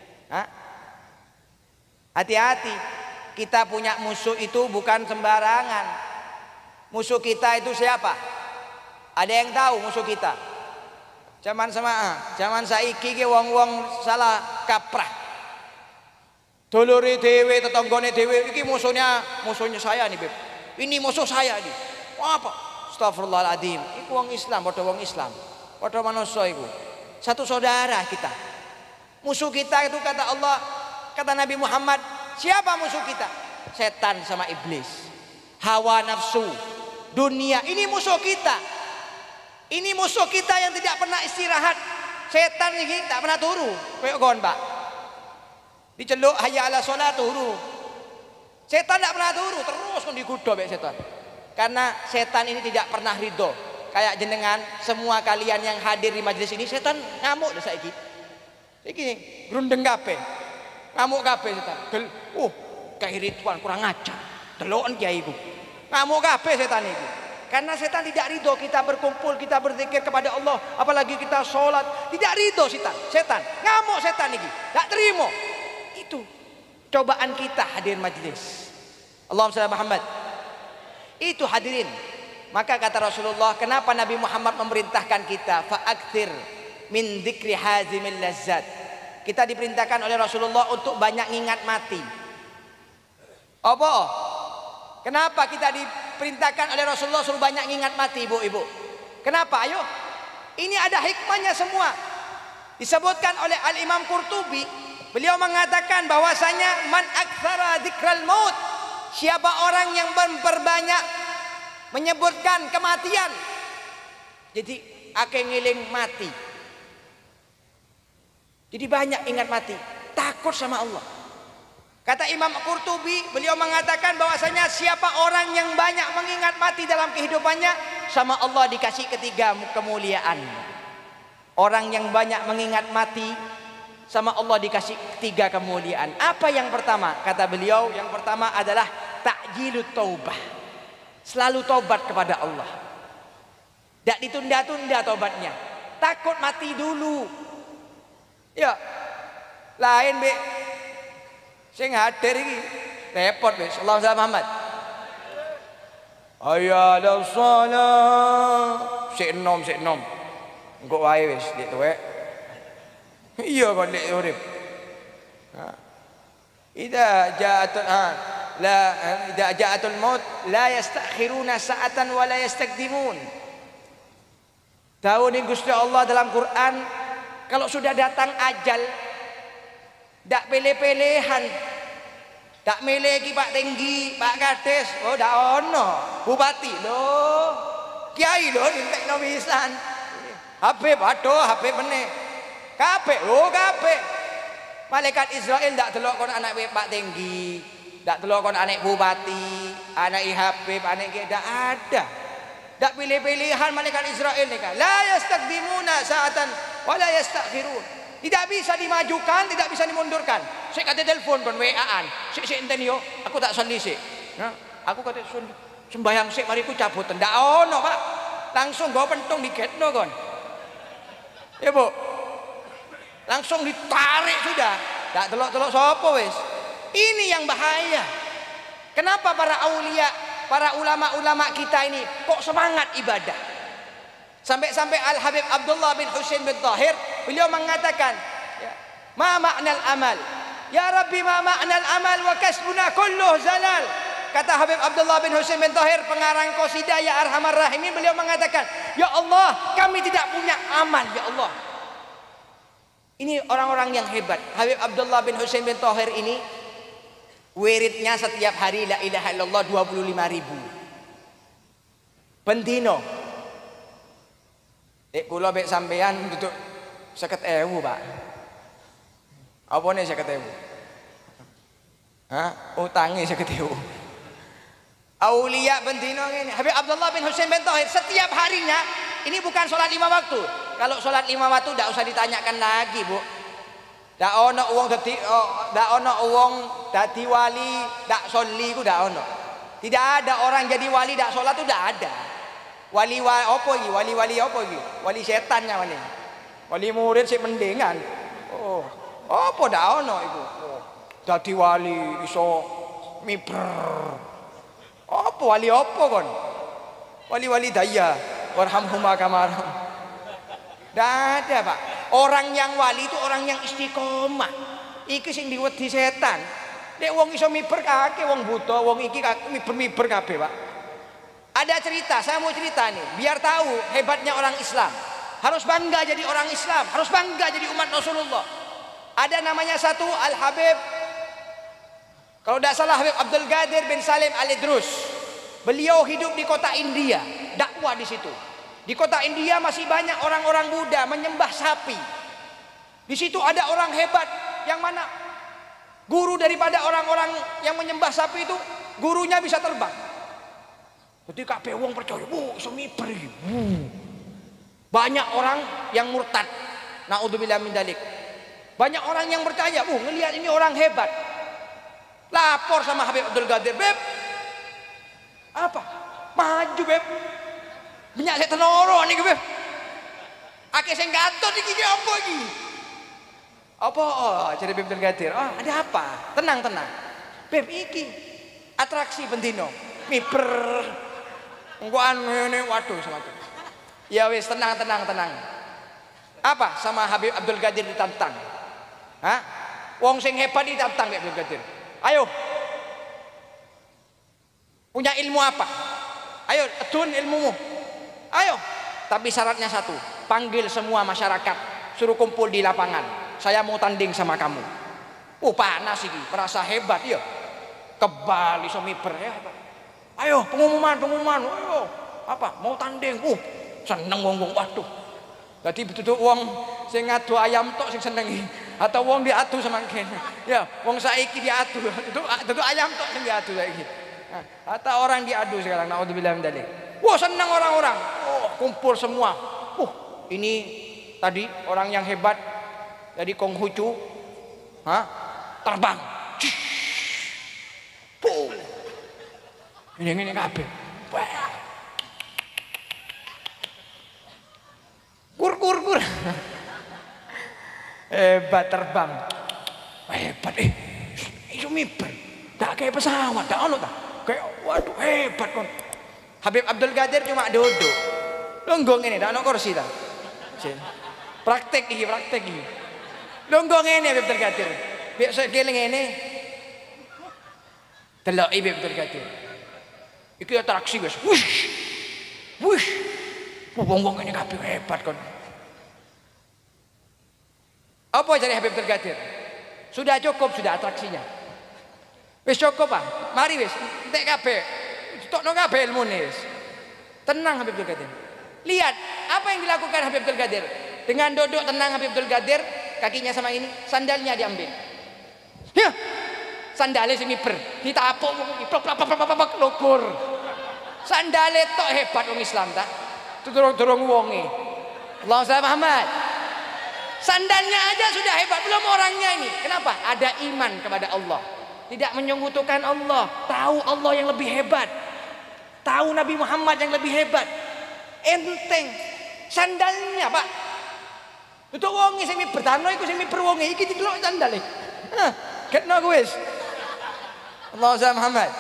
Hati-hati. Kita punya musuh itu bukan sembarangan. Musuh kita itu siapa? Ada yang tahu musuh kita? Zaman saiki ki wong-wong salah kaprah. Dulure dhewe, tetanggane dhewe iki musuhnya saya nih, Beb. Ini musuh saya nih. Apa? Astagfirullahaladzim. Iku wong Islam, padha wong Islam. Padha manusa iku. Satu saudara kita. Musuh kita itu kata Allah, kata Nabi Muhammad, siapa musuh kita? Setan sama iblis. Hawa nafsu, dunia. Ini musuh kita. Ini musuh kita yang tidak pernah istirahat. Setan ini tak pernah turu. Kayak kon, Pak. Diceluk hayya ala sholat turu. Setan tak pernah turu, terus kon digodho mek setan. Karena setan ini tidak pernah ridho. Kayak jenengan semua kalian yang hadir di majelis ini, setan ngamuk lho saiki. Saiki grundeng kabeh. Ngamuk kabeh setan. Kayak Ridwan kurang ajar. Deloken kiai iku. Ngamuk kabeh setan iki. Karena setan tidak ridho kita berkumpul, kita berzikir kepada Allah, apalagi kita sholat. Tidak ridho setan. Ngamuk setan ini, tidak terima. Itu cobaan kita hadir majlis. Allahumma shalli Muhammad. Itu hadirin. Maka kata Rasulullah, kenapa Nabi Muhammad memerintahkan kita fa'akthir min dzikri hazimil lazzat. Kita diperintahkan oleh Rasulullah untuk banyak ingat mati. Apa? Kenapa kita diperintahkan oleh Rasulullah suruh banyak ingat mati, ibu-ibu? Kenapa? Ayo. Ini ada hikmahnya semua. Disebutkan oleh Al-Imam Qurtubi, beliau mengatakan bahwasanya man aktsara dzikral maut, siapa orang yang memperbanyak menyebutkan kematian, jadi akeh ngiling mati. Jadi banyak ingat mati, takut sama Allah. Kata Imam Qurtubi, beliau mengatakan bahwasanya siapa orang yang banyak mengingat mati dalam kehidupannya, sama Allah dikasih ketiga kemuliaan. Orang yang banyak mengingat mati, sama Allah dikasih 3 kemuliaan. Apa yang pertama? Kata beliau, yang pertama adalah ta'jilut taubah. Selalu tobat kepada Allah. Tidak ditunda-tunda tobatnya. Takut mati dulu. Ya. Lain be. Sing hadir iki repot wis. Allahumma shalli Muhammad. Hayya shalah. Sik enom. Engko wae wis dik tuwek. Iya kon dik urip. Idza ja'atul maut la yastakhiruna sa'atan wa la yastaqdimun. Tahu nih Gusti Allah dalam Quran, kalau sudah datang ajal ndak pilih-pilihan. Tak milih ki Pak Tinggi, Pak Kades, oh ndak ono. Bupati lho. Kiai lho dintekno pisan. Habib, aduh Habib meneh. Kabeh, oh kabeh. Malaikat Israel ndak delok kon anak Pak Tinggi, ndak delok kon anak bupati, anak Habib, anak ki ndak ada. Ndak pilih-pilihan malaikat Israel nih kan. La yastaqdimuna sa'atan wa la yastakhirun. Tidak bisa dimajukan, tidak bisa dimundurkan. Saya kata telepon kon WA-an. Sik enten yo, aku tak soli sik. Nah, aku kata sembayang sik mari ku cabut. Ndak ono, Pak. Langsung go pentung diketno kon. Ya, Bu. Langsung ditarik sudah. Ndak delok-delok sapa wis. Ini yang bahaya. Kenapa para aulia, para ulama-ulama kita ini kok semangat ibadah? Sampai-sampai Al-Habib Abdullah bin Husain bin Tahir, beliau mengatakan, ma ma'nal amal? Ya Rabbi, ma ma'nal amal wa kasbuna kulluh zalal. Kata Habib Abdullah bin Husain bin Tahir, pengarang qasidah Ya Arhamar Rahimin, beliau mengatakan, ya Allah, kami tidak punya amal, ya Allah. Ini orang-orang yang hebat. Habib Abdullah bin Husain bin Tahir ini wiridnya setiap hari la ilaha illallah 25.000 bendino. Kula mek sampean duduk 50.000, Pak. Apa nih 50.000? Hah? Utange 50.000. Aulia bendino ngene. Habib Abdullah bin Husain bin Tahir setiap harinya, ini bukan sholat 5 waktu. Kalau sholat 5 waktu tidak usah ditanyakan lagi, Bu. Ndak ono wong dadi wali ndak sholli ku ndak ono. Tidak ada orang jadi wali ndak sholat itu ndak ada. Wali apa iki? Wali apa iki? Wali setannya wali. Wali murid sik mendingan. Oh, apa ndak ono iku? Oh, dadi wali iso miber. Apa wali apa kon? Wali-wali daya. Warhamhuma kamaram. Ndak ada, Pak. Orang yang wali itu orang yang istiqomah. Iki sing diwedi setan. Nek wong iso miber kake wong buta, wong iki miber kabeh, Pak. Ada cerita, saya mau cerita nih, biar tahu hebatnya orang Islam. Harus bangga jadi orang Islam, harus bangga jadi umat Rasulullah. Ada namanya satu Al-Habib, kalau tidak salah Habib Abdul Qadir bin Salim Al-Idrus. Beliau hidup di kota India, dakwah di situ. Di kota India masih banyak orang-orang Buddha menyembah sapi. Di situ ada orang hebat yang mana guru daripada orang-orang yang menyembah sapi itu, gurunya bisa terbang. Jadi kabeh wong percaya, iso miber iki. Banyak orang yang murtad. Naudzubillah min dzalik. Banyak orang yang percaya, ngelihat ini orang hebat. Lapor sama Habib Abdul Qadir, "Beb, apa? Maju, Beb. Minyak saya tenoro nih, Beb. Akeh sing gatot iki apa iki?" Apa? Oh, jadi Habib Abdul Qadir. Oh, ada apa? Tenang. Beb, iki atraksi bendino. Miber. Engkoan ngene, waduh semacam. Ya wis, tenang. Apa sama Habib Abdul Qadir ditantang? Hah? Wong sing hebat ditantang Habib Abdul Qadir. Ayo. Punya ilmu apa? Ayo, edun ilmumu. Ayo. Tapi syaratnya satu, panggil semua masyarakat, suruh kumpul di lapangan. Saya mau tanding sama kamu. Panas iki, merasa hebat ya. Kebal iso miber ya. Ayo pengumuman, ayo apa mau tanding, seneng wong, waduh. Jadi betul wong sing ngadu ayam tok sing senengi, atau wong diadu semangkin, ya wong saiki diadu, itu ayam tok sing diadu saiki. Nah, atau orang diadu sekarang, naudzubillah min dzalik. Seneng orang-orang, kumpul semua. Ini tadi orang yang hebat Jadi Konghucu, terbang. Puh. Ini kabeh. Kur. Hebat terbang. Hebat iso miber. Tak kayak pesawat, tak ono ta. Kayak waduh hebat kon. Habib Abdul Qadir cuma duduk. Longgong ini, tak ono kursi ta. Praktek iki. Longgong ini Habib Abdul Qadir. Biasa keling ini. Delok Habib Abdul Qadir. Iki atraksi wis. Wush. Wong-wong ini kabeh hebat kon. Apa jadi Habib Abdul Qadir? Sudah cukup sudah atraksinya. Wis cukup ah. Mari wis entek kabeh. Tokno kabeh ilmune wis. Tenang Habib Abdul Qadir. Lihat apa yang dilakukan Habib Abdul Qadir. Dengan duduk tenang Habib Abdul Qadir, kakinya sama ini, sandalnya diambil. Ya. Sandalnya sing miber, ditapuk plak lukur. Sandale tok hebat wong Islam tak? Durung wonge. Allahumma shalli Muhammad. Sandalnya aja sudah hebat, belum orangnya ini. Kenapa? Ada iman kepada Allah. Tidak menyekutukan Allah, tahu Allah yang lebih hebat. Tahu Nabi Muhammad yang lebih hebat. Enteng sandalnya, Pak. Itu wonge sing bertano iku sing miber wonge iki didelok sandale. Hah, ketno wis. Allahumma shalli Muhammad.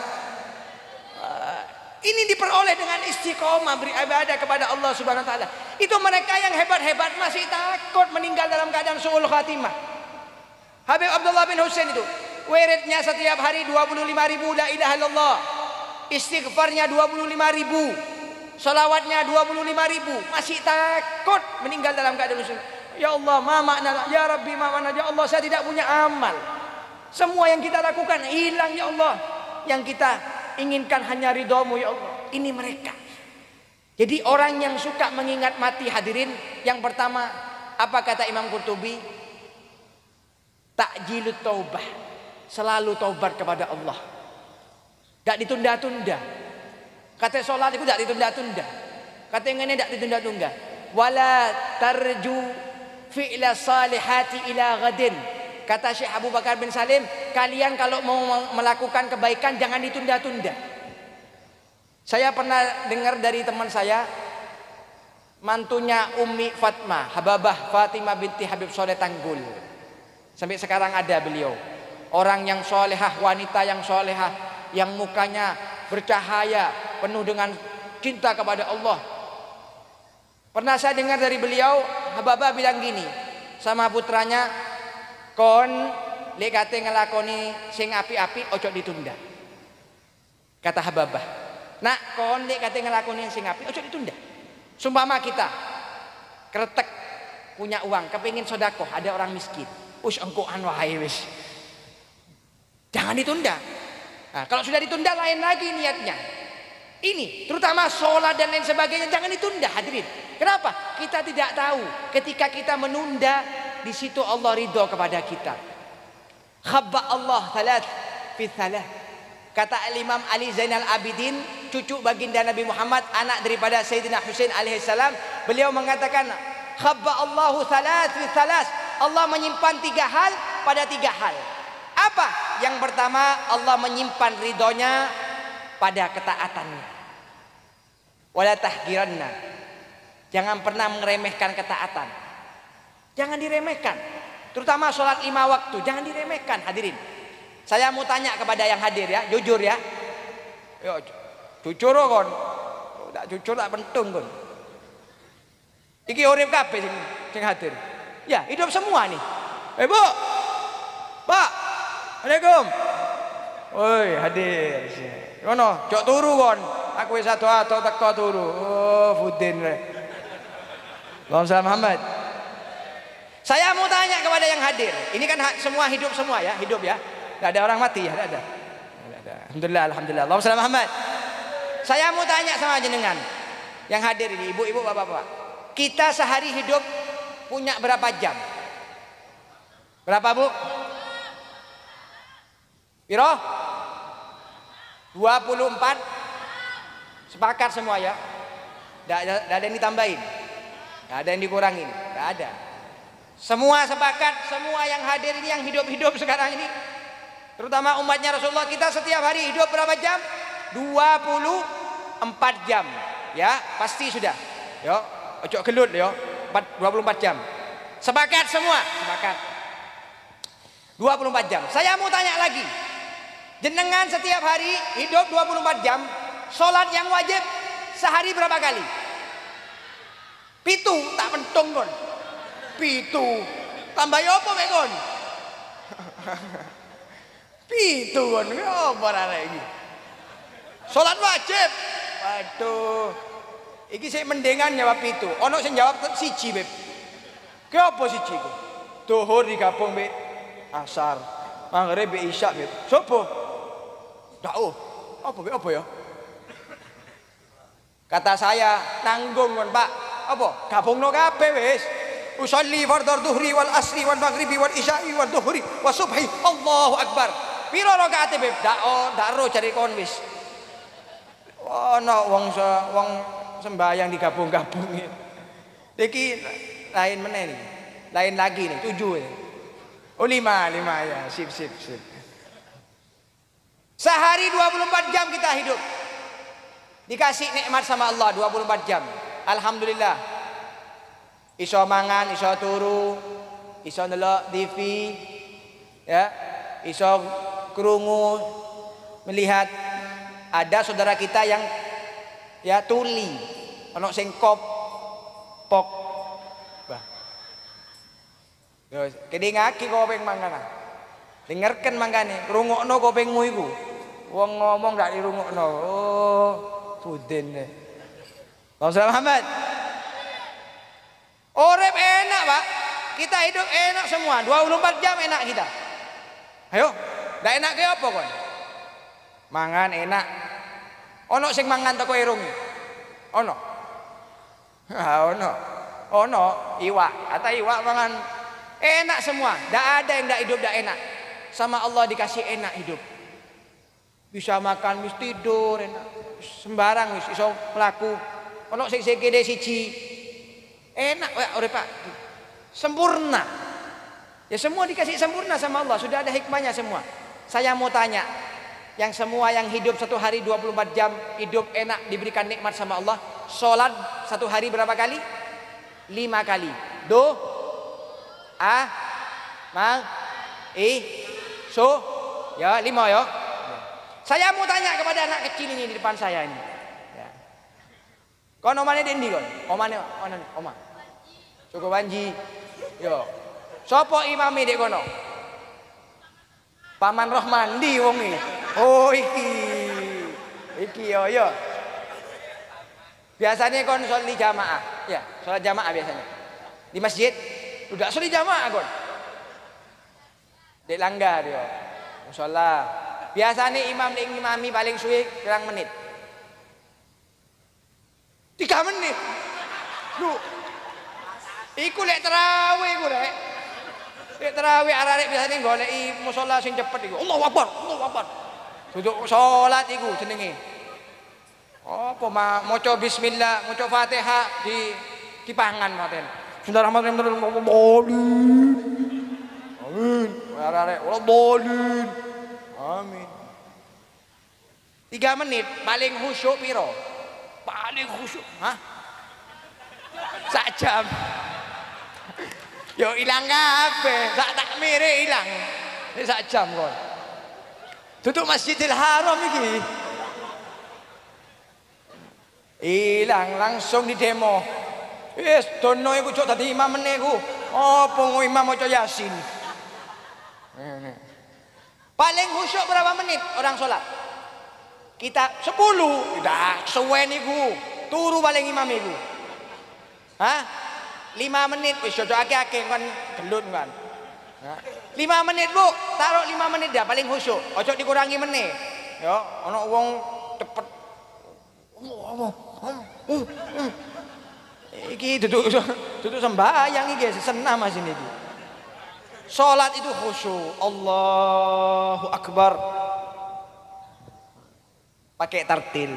Ini diperoleh dengan istiqomah beribadah kepada Allah Subhanahu wa taala. Itu mereka yang hebat-hebat masih takut meninggal dalam keadaan su'ul khatimah. Habib Abdullah bin Husain itu wiridnya setiap hari 25.000 la ilaha illallah. Istighfarnya 25.000. Salawatnya 25.000. Masih takut meninggal dalam keadaan su'ul. Ya Allah, ma makna ya Rabbi ma makna ya Allah, saya tidak punya amal. Semua yang kita lakukan hilang ya Allah. Yang kita inginkan hanya ridhamu ya Allah. Ini mereka. Jadi orang yang suka mengingat mati hadirin, yang pertama apa kata Imam Qurtubi? Takjilut taubah. Selalu taubat kepada Allah. Gak ditunda-tunda. Kata sholat itu gak ditunda-tunda. Kata yang ini gak ditunda-tunda. Wala tarju fi'la salihati ila ghadin. Kata Syekh Abu Bakar bin Salim, kalian kalau mau melakukan kebaikan jangan ditunda-tunda. Saya pernah dengar dari teman saya, mantunya Ummi Fatmah, Hababah Fatimah binti Habib Soleh Tanggul. Sampai sekarang ada beliau. Orang yang solehah, wanita yang solehah, yang mukanya bercahaya, penuh dengan cinta kepada Allah. Pernah saya dengar dari beliau, Hababah bilang gini sama putranya, kon lek kate ngelakoni sing api-api ojo ditunda. Kata Hababah, nak kon lek kate ngelakoni sing api ojo ditunda. Sumpama kita kretek punya uang, kepingin sedekah, ada orang miskin, us engkoan wae wis. Jangan ditunda. Nah, kalau sudah ditunda lain lagi niatnya. Ini terutama sholat dan lain sebagainya jangan ditunda hadirin. Kenapa? Kita tidak tahu ketika kita menunda, di situ Allah ridho kepada kita. Khabba Allah thalath fi thalath. Kata Imam Ali Zainal Abidin, cucu baginda Nabi Muhammad, anak daripada Sayyidina Husain alaihissalam, beliau mengatakan khabba Allahu thalath fi thalath. Allah menyimpan 3 hal pada 3 hal. Apa? Yang pertama, Allah menyimpan ridhonya pada ketaatannya. Wala tahqiranna. Jangan pernah meremehkan ketaatan. Jangan diremehkan. Terutama sholat 5 waktu, jangan diremehkan hadirin. Saya mau tanya kepada yang hadir ya, jujur ya. Yo, jujur kon. Tak jujur tak pentung kon. Iki urip kabeh sing hadir. Ya, hidup semua nih. Bu. Pak. Assalamualaikum. Woi, hadir. Ngono, jok turu kon. Aku wis ado-ado teko turu. Oh, Fudin rek. Allahumma Muhammad. Saya mau tanya kepada yang hadir. Ini kan semua hidup semua ya, hidup ya. Tidak ada orang mati ya, tidak ada. Alhamdulillah, alhamdulillah. Allahumma Muhammad. Saya mau tanya sama jenengan yang hadir ini, ibu-ibu, bapak-bapak. Kita sehari hidup punya berapa jam? Berapa, Bu? Piro? 24. Sepakat semua ya. Tidak ada yang ditambahin, tidak ada yang dikurangin, tidak ada. Semua sepakat, semua yang hadir ini yang hidup-hidup sekarang ini, terutama umatnya Rasulullah, kita setiap hari hidup berapa jam? 24 jam. Ya, pasti sudah. Yo, ojo gelut yo. 24 jam. Sepakat semua, sepakat. 24 jam. Saya mau tanya lagi. Jenengan setiap hari hidup 24 jam, sholat yang wajib sehari berapa kali? Pitu, tak pentung kon. Pitu. Tambah apa mek kon? Pitu kon. Apa arek iki? Sholat wajib. Waduh. Iki sik mendengan jawab pitu. Ono sing jawab siji, Beb. Ki apa siji ku? Zuhur digabung mbek asar. Maghrib mbek isya, Beb. Sopo? Dauh. Apa Beb apa ya? Kata saya, tanggung kon, Pak. Apa? Gabungno kabeh wis. Usolli fardhu dhuhri wal asri wal maghribi wal isya'i wal dhuhri wa subhi. Allahu akbar. Piro rakaate, Beb? Dak ro cari kon wis. Ono wong sembahyang digabung-gabung. Iki lain meneh nih. Lain lagi nih, 7 nih. Oh 5 ya. Sip. Sehari 24 jam kita hidup. Dikasih nikmat sama Allah 24 jam. Alhamdulillah. Iso mangan, iso turu, iso ndelok TV, ya, iso krungu, melihat. Ada saudara kita yang ya tuli, ono sing pok. Bah. Yo kedingaki kopeng mangan. Dengerken mangkane, rungokno kopengmu iku. Wong ngomong gak dirungokno. Oh, puden deh. Bang Muhammad. Urip enak, Pak. Kita hidup enak semua, 24 jam enak kita. Ayo, ndak enak ke apa kon? Mangan enak. Ono sing mangan teko irung. Ono. Ono iwak. Ata iwak mangan enak semua. Ndak ada yang ndak hidup ndak enak. Sama Allah dikasih enak hidup. Bisa makan, bisa tidur enak. Sembarang wis iso mlaku. Ono sing sikile siji. Enak wae urip Pak. Sempurna. Ya semua dikasih sempurna sama Allah. Sudah ada hikmahnya semua. Saya mau tanya, yang semua yang hidup satu hari 24 jam hidup enak diberikan nikmat sama Allah, sholat satu hari berapa kali? 5 kali. Ya 5 ya. Saya mau tanya kepada anak kecil ini di depan saya ini. Ya. Kon omane dendi kon? Omane oma. Cukup Wanji. Yo. Sopo imame dek kono? Paman Rohman di wong iki. Oh iki yo. Biasanya kon sholat jamaah, ya sholat jamaah biasanya di masjid. Udah sholat jamaah kon. Dek langgar yo, musola. Biasanya imam dek imami paling suwe pirang menit? 3 menit. Lu, iku lek terawih iku lek. Lek terawih arek biasanya goleki musola sing cepet iku. Allahu Akbar. Duduk sholat iku jenenge. Apa maca bismillah, maca Fatihah dipangan maten. Bismillahirrahmanirrahim. Amin. Arek ora boleh. Amin. 3 menit paling khusyuk piro? Paling khusyuk. Hah? Sak jam. Yo ilang kabeh, sak takmire ilang. Sak jam kon. Duduk Masjidil Haram iki. Ilang langsung di demo. Wis dono iku cok dadi imam meneh iku. Apa imam maca Yasin. Paling khusyuk berapa menit orang sholat? Kita 10. Udah suwe niku. Turu paling imam iku. Hah? 5 menit wis cocok-ake kan gelut kan. 5 menit Bu, taruh 5 menit dah paling khusyuk. Ojo dikurangi meneh. Ya, ana wong cepet. Iki duduk sembahyang iki senam Mas ini. Salat itu khusyuk. Allahu Akbar. Pakai tartil.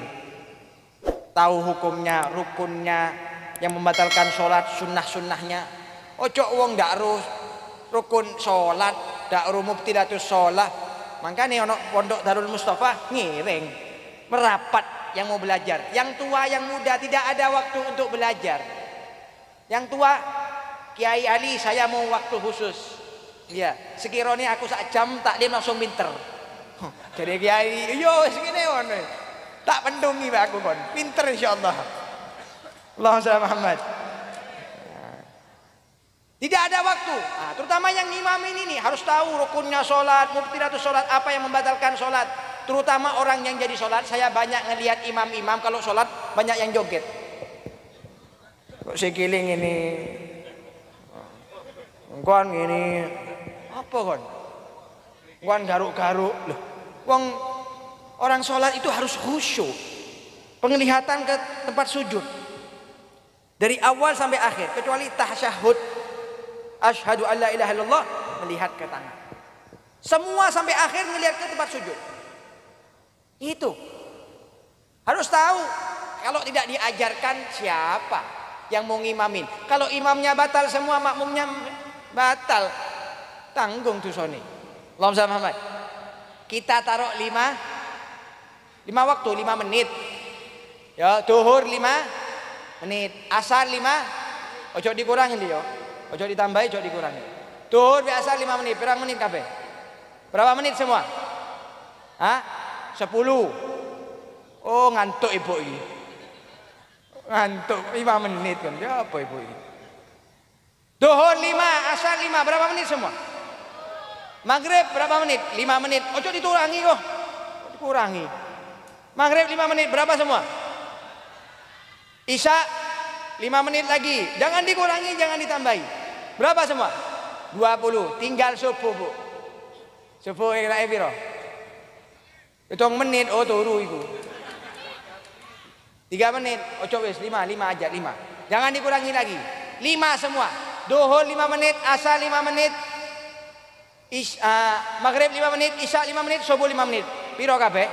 Tahu hukumnya, rukunnya, yang membatalkan salat, sunnah-sunnahnya. Ojo wong ndak rukun salat, ndak mubtilatus shalah. Makanya ono pondok Darul Mustafa ngiring merapat yang mau belajar. Yang tua, yang muda tidak ada waktu untuk belajar. Yang tua, Kiai Ali saya mau waktu khusus. Ya, sekiranya aku sak jam tak dia langsung pinter. Jadi Kiai, yo segini on. Tak pendungi aku kon. Pinter insyaallah. Allahumma Muhammad. Tidak ada waktu. Nah, terutama yang ngimamin ini harus tahu rukunnya sholat, mubtilatus sholat, apa yang membatalkan sholat. Terutama orang yang jadi sholat. Saya banyak ngelihat imam-imam kalau sholat banyak yang joget. Kok sekiling ini, kon ini, apa kon? Kon garuk-garuk. Loh, wong orang sholat itu harus khusyuk. Penglihatan ke tempat sujud dari awal sampai akhir, kecuali tasyahud. Asyhadu an la ilaha illallah, melihat ke tangan. Semua sampai akhir melihat ke tempat sujud. Itu harus tahu. Kalau tidak diajarkan, siapa yang mau ngimamin? Kalau imamnya batal semua, makmumnya batal, tanggung dosane. Allahumma Muhammad. Kita taruh 5 waktu, 5 menit. Ya, zuhur 5 menit, asar 5, ojo dikurangi dia. Ojo ditambahi, ojo dikurangi. Zuhur biasa 5 menit, berapa menit kabeh? Berapa menit semua? Hah? 10. Oh, ngantuk ibu ini. Ngantuk 5 menit kan. Ya apa ibu ini? Zuhur 5, asar 5, berapa menit semua? Maghrib berapa menit? 5 menit. Ojo dikurangi kok. Dikurangi. Maghrib 5 menit, berapa semua? Isya 5 menit lagi. Jangan dikurangi, jangan ditambahi. Berapa semua? 20. Tinggal subuh, Bu. Subuh kira piro? Hitung menit, oh turu iku. 3 menit, ojo wis 5 aja 5. Jangan dikurangi lagi. 5 semua. Zuhur 5 menit, asar 5 menit. Maghrib 5 menit, isya 5 menit, subuh 5 menit. Piro kabeh?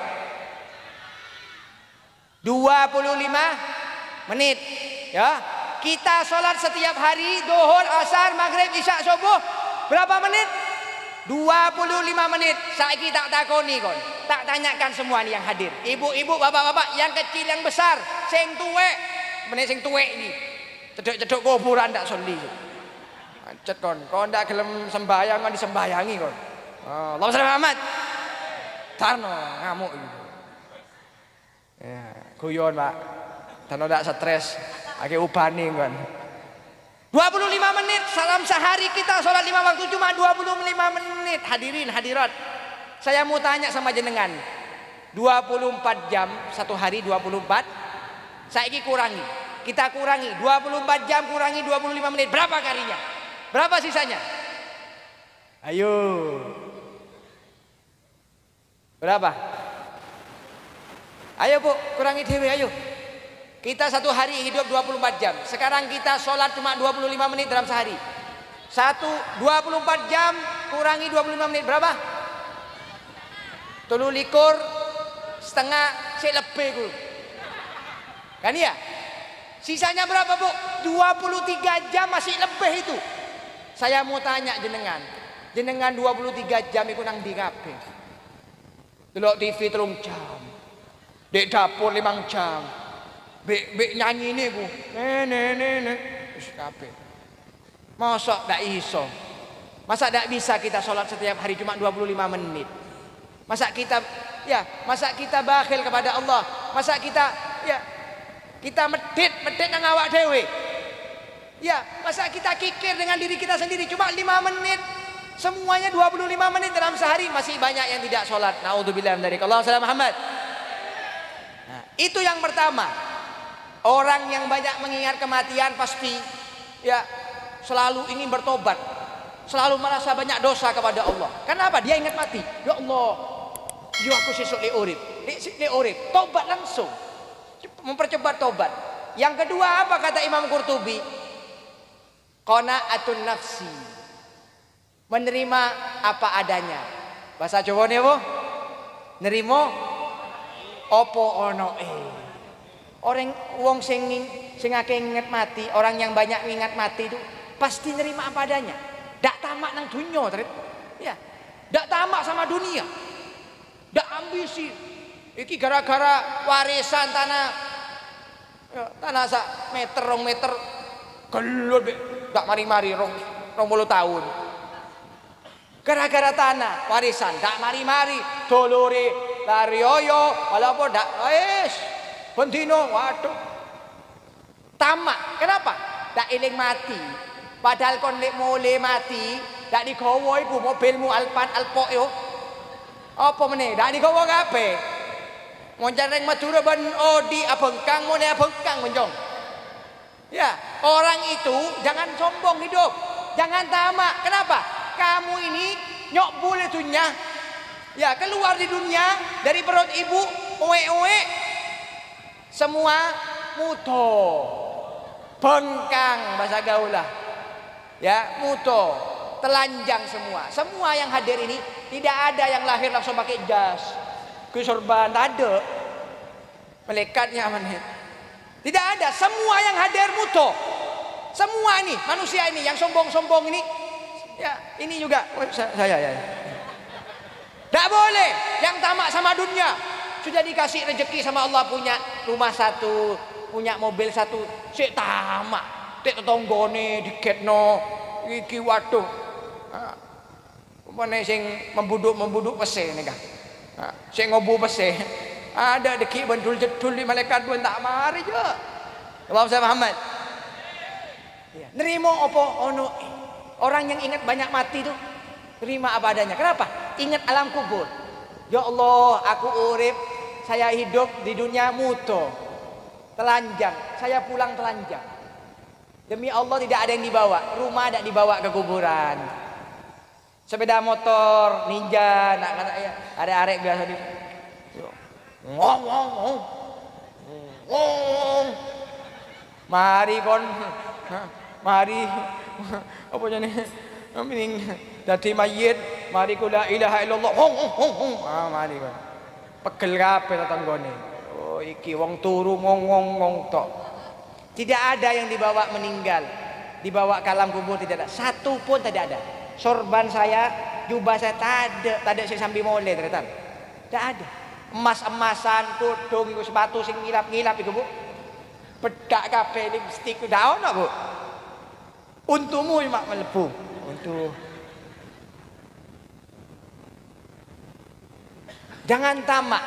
25 menit. Ya. Kita sholat setiap hari, zuhur, asar, maghrib, isya, subuh, berapa menit? 25 menit. Saiki tak takoni kon. Tak tanyakan semua nih yang hadir. Ibu-ibu, bapak-bapak, yang kecil, yang besar, sing tuwek. Menit sing tuwek ini. Cedok-cedok kuburan tak soli. Macet kon. Kon ndak gelem sembayang kon disembayangi kon. Allahumma sholli Muhammad. Tarno ngamuk iki. Ya, guyon, Pak. Tarno ndak stres. Ake ubani kan. 25 menit salam sehari kita sholat 5 waktu cuma 25 menit. Hadirin hadirat, saya mau tanya sama jenengan, 24 jam satu hari 24, saiki kurangi, kita kurangi 24 jam kurangi 25 menit, berapa kalinya? Berapa sisanya? Ayo, berapa? Ayo Bu, kurangi dewe, ayo. Kita satu hari hidup 24 jam. Sekarang kita sholat cuma 25 menit dalam sehari. 24 jam kurangi 25 menit berapa? 3 likur setengah sik lebih ku. Kan ya? Sisanya berapa, Bu? 23 jam masih lebih itu. Saya mau tanya jenengan. Jenengan 23 jam iku nang ndi kabeh? Delok TV 3 jam. Dek dapur 5 jam. Bek nyanyi ini ku, wis kabeh. Masa ndak iso? Masa ndak bisa kita sholat setiap hari cuma 25 menit? Masa kita bakhil kepada Allah? Masa kita medit nang awak dewe? Ya, masa kita kikir dengan diri kita sendiri cuma 5 menit? Semuanya 25 menit dalam sehari, masih banyak yang tidak sholat. Naudzubillah dari Allah Muhammad. Nah, itu yang pertama. Orang yang banyak mengingat kematian pasti ya selalu ingin bertobat, selalu merasa banyak dosa kepada Allah. Kenapa? Dia ingat mati. Ya Allah, yo aku sesuk li urip. Tobat langsung. Mempercepat tobat. Yang kedua apa kata Imam Qurtubi? Qanaatun nafsi. Menerima apa adanya. Bahasa Jawa ne apa? Nerimo opo ono Orang wong sing akeh ingat mati, orang yang banyak ingat mati itu pasti nerima apa adanya. Dak tamak nang dunia, ya. Dak tamak sama dunia. Dak ambisi. Iki gara-gara warisan tanah, ya, tanah sak meter rong meter, gelut dak mari-mari rong 20 tahun. Gara-gara tanah warisan dak mari-mari, dolore lari oyo, walaupun dak wis bendino, waduh. Tamak, kenapa? Dak eling mati. Padahal kon lek mule mati, dak digowo iku mobilmu Alpan Alpok yo. Apa meneh? Dak digowo kabeh. Moncareng Madura ban odi abengkang mone abengkang menjong. Ya, orang itu jangan sombong hidup. Jangan tamak. Kenapa? Kamu ini nyok boleh dunia. Ya, keluar di dunia dari perut ibu, oe-oe. Semua muto. Bengkang bahasa gaulah. Ya, muto, telanjang semua. Semua yang hadir ini tidak ada yang lahir langsung pakai jas. Kusorban ada. Malaikatnya mana? Tidak ada. Semua yang hadir muto. Semua ini manusia ini yang sombong-sombong ini. Ya, ini juga saya ya. Tidak boleh yang tamak sama dunia. Sudah dikasih rezeki sama Allah, punya rumah satu, punya mobil satu, sik tamak. Tek tetonggone diketno iki waduh. Mana sing membuduk pese nih kah? Sing ngobu pese. Ada deki bandul jedul di malaikat pun tak mari je. Bapak saya Muhammad. Ya. Nerimo apa ono orang yang ingat banyak mati tu terima apa adanya. Kenapa? Ingat alam kubur. Ya Allah, aku urip, saya hidup di dunia muto. Telanjang, saya pulang telanjang. Demi Allah tidak ada yang dibawa, rumah tidak dibawa ke kuburan. Sepeda motor, ninja, nak kata ya, ada arek biasa di ngong ngong ngong ngong. Mari kon, mari apa jenis, mending dadi mayit, mari ku la ilaha illallah, ngong ngong ngong. Mari kon, pegel kabeh tetanggane. Oh iki wong turu ngong ngong ngong tok. Tidak ada yang dibawa meninggal, dibawa ke alam kubur tidak ada, satu pun tidak ada. Sorban saya, jubah saya tak ada sing sambil mole ternyata. Tak ada. Emas-emasan, tudung, sepatu sing ngilap-ngilap iku, Bu. Bedak kabeh lipstik udah ono, Bu. Untumu mak melebu. Untuk jangan tamak.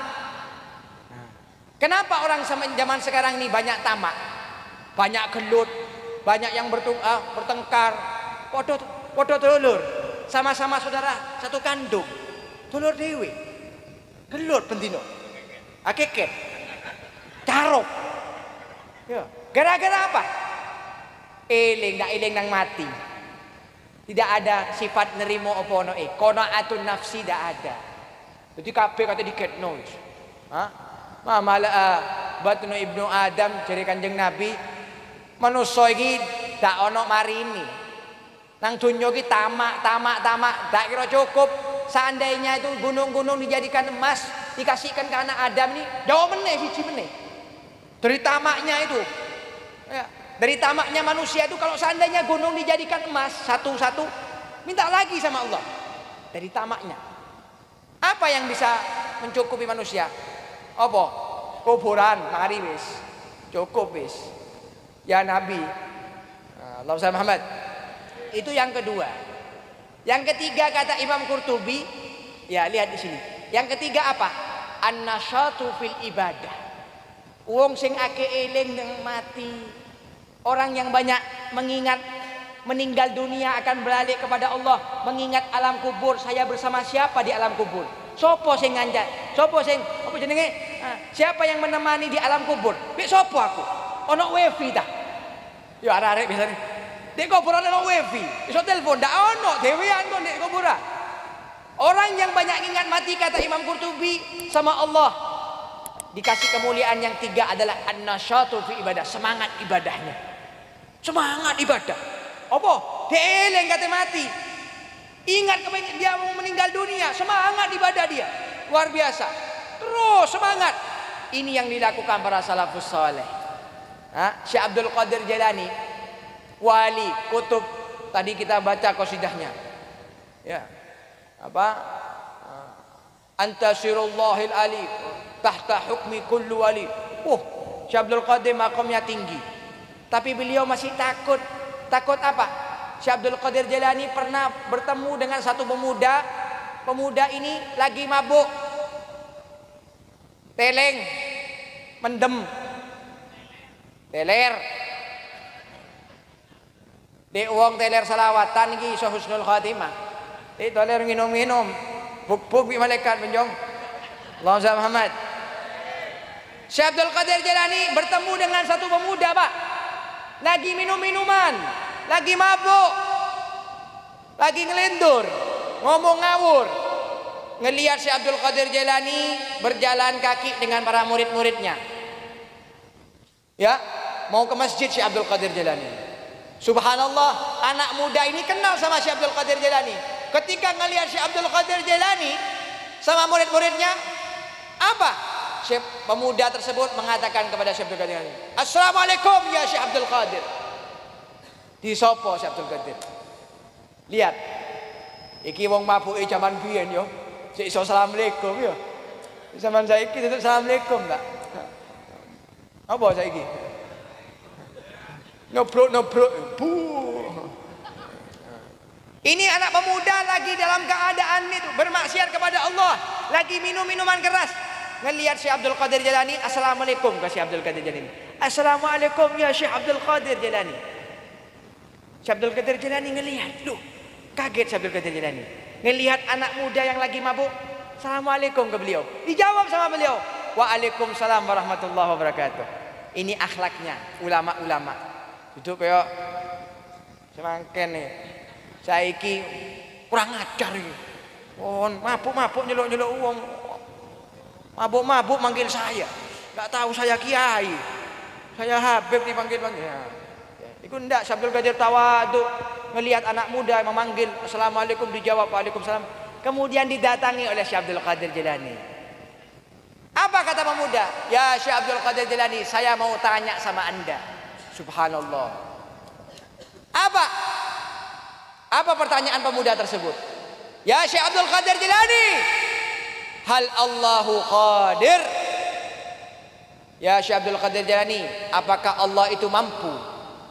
Kenapa orang zaman sekarang ini banyak tamak? Banyak gelut, banyak yang bertengkar. Podo dulur, sama-sama saudara satu kandung, dulur dewe, gelut bentino, akeket, carok, ya. Gara-gara apa? Eling nang mati. Tidak ada sifat nerimo opono qanaatun nafsi tidak ada. Jadi kabeh kata diketno. Malah batnu ibnu Adam jare Kanjeng Nabi, manusa iki dak ono marini. Nang dunia ki tamak, tak kira cukup. Seandainya itu gunung-gunung dijadikan emas, dikasihkan ke anak Adam nih, jauh meneh siji meneh. Dari tamaknya itu, ya, dari tamaknya manusia itu, kalau seandainya gunung dijadikan emas satu-satu, minta lagi sama Allah. Dari tamaknya, apa yang bisa mencukupi manusia? Apa? Kuburan, mari wis, cukup wis. Ya Nabi, Allah Muhammad. Itu yang kedua. Yang ketiga kata Imam Qurtubi, ya lihat di sini. Yang ketiga apa? An-nasyatu fil ibadah. Wong sing ake eling nang mati. Orang yang banyak mengingat meninggal dunia akan beralih kepada Allah, mengingat alam kubur. Saya bersama siapa di alam kubur? Sopo sing nganjak? Sopo sing apa jenenge? Siapa yang menemani di alam kubur? Bik sopo aku? Ono wifi dah. Ya arek-arek biasane. Di kuburan ada wifi, iso telepon, ndak ono, dewean kok di kuburan. Orang yang banyak ingat mati kata Imam Qurtubi sama Allah dikasih kemuliaan yang tiga adalah an-nasyatu fi ibadah, semangat ibadahnya, semangat ibadah. Apa? Dieling kata mati, ingat kepengen dia mau meninggal dunia, semangat ibadah dia, luar biasa. Terus semangat. Ini yang dilakukan para salafus saleh. Syekh Abdul Qadir Jailani, wali kutub Tadi kita baca qasidahnya. Ya. Apa? Anta sirullahil ali tahta hukmi kullu wali. Syekh Abdul Qadir makamnya tinggi. Tapi beliau masih takut. Takut apa? Syekh Abdul Qadir Jailani pernah bertemu dengan satu pemuda. Pemuda ini lagi mabuk. Teleng, mendem, teler. Dek wong teler salawatan iki iso husnul khatimah. Dek teler minum-minum, buk-buk bi malaikat menjong. Allahumma Muhammad. Syekh Abdul Qadir Jailani bertemu dengan satu pemuda, Pak. Lagi minum-minuman, lagi mabuk, lagi ngelendur, ngomong ngawur. Ngelihat Syekh Abdul Qadir Jailani berjalan kaki dengan para murid-muridnya. Ya, mau ke masjid Syekh Abdul Qadir Jailani. Subhanallah, anak muda ini kenal sama Syekh Abdul Qadir Jailani. Ketika ngelihat Syekh Abdul Qadir Jailani sama murid-muridnya, apa? Syekh pemuda tersebut mengatakan kepada Syekh Abdul Qadir Jailani, "Assalamualaikum ya Syekh Abdul Qadir." Disopo Syekh Abdul Qadir. Lihat. Iki wong mabuke zaman biyen yo. Sik iso assalamualaikum yo. Zaman saiki tetep assalamualaikum tak? Apa saiki? Nobrok. Ini anak pemuda lagi dalam keadaan itu bermaksiat kepada Allah, lagi minum minuman keras. Ngelihat Syekh Abdul Qadir Jailani, "Assalamualaikum" ke Syekh Abdul Qadir Jailani. "Assalamualaikum ya Syekh Abdul Qadir Jailani." Syekh Abdul Qadir Jailani ngelihat, loh, kaget Syekh Abdul Qadir Jailani. Ngelihat anak muda yang lagi mabuk, "Assalamualaikum" ke beliau. Dijawab sama beliau, "Waalaikumsalam warahmatullahi wabarakatuh." Ini akhlaknya ulama-ulama. Itu kayak semangken nih. Saiki kurang ajar iki. Mabuk-mabuk nyeluk-nyeluk wong. Mabuk-mabuk manggil saya. Enggak tahu saya kiai. Saya Habib dipanggil-panggil. Ya. Iku ndak Syabdul Qadir tawadhu, ngelihat anak muda memanggil "Assalamualaikum" dijawab "Waalaikumsalam". Kemudian didatangi oleh Syekh Abdul Qadir Jailani. Apa kata pemuda? "Ya Syekh Abdul Qadir Jailani, saya mau tanya sama Anda." Subhanallah. Apa pertanyaan pemuda tersebut? "Ya Syekh Abdul Qadir Jailani, hal Allahu qadir?" Ya Syekh Abdul Qadir Jailani, apakah Allah itu mampu?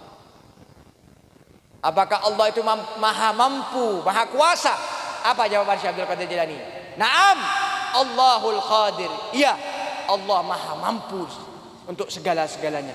Apakah Allah itu maha mampu, maha kuasa? Apa jawaban Syekh Abdul Qadir Jailani? "Naam, Allahul qadir." Iya, Allah maha mampu untuk segala-segalanya.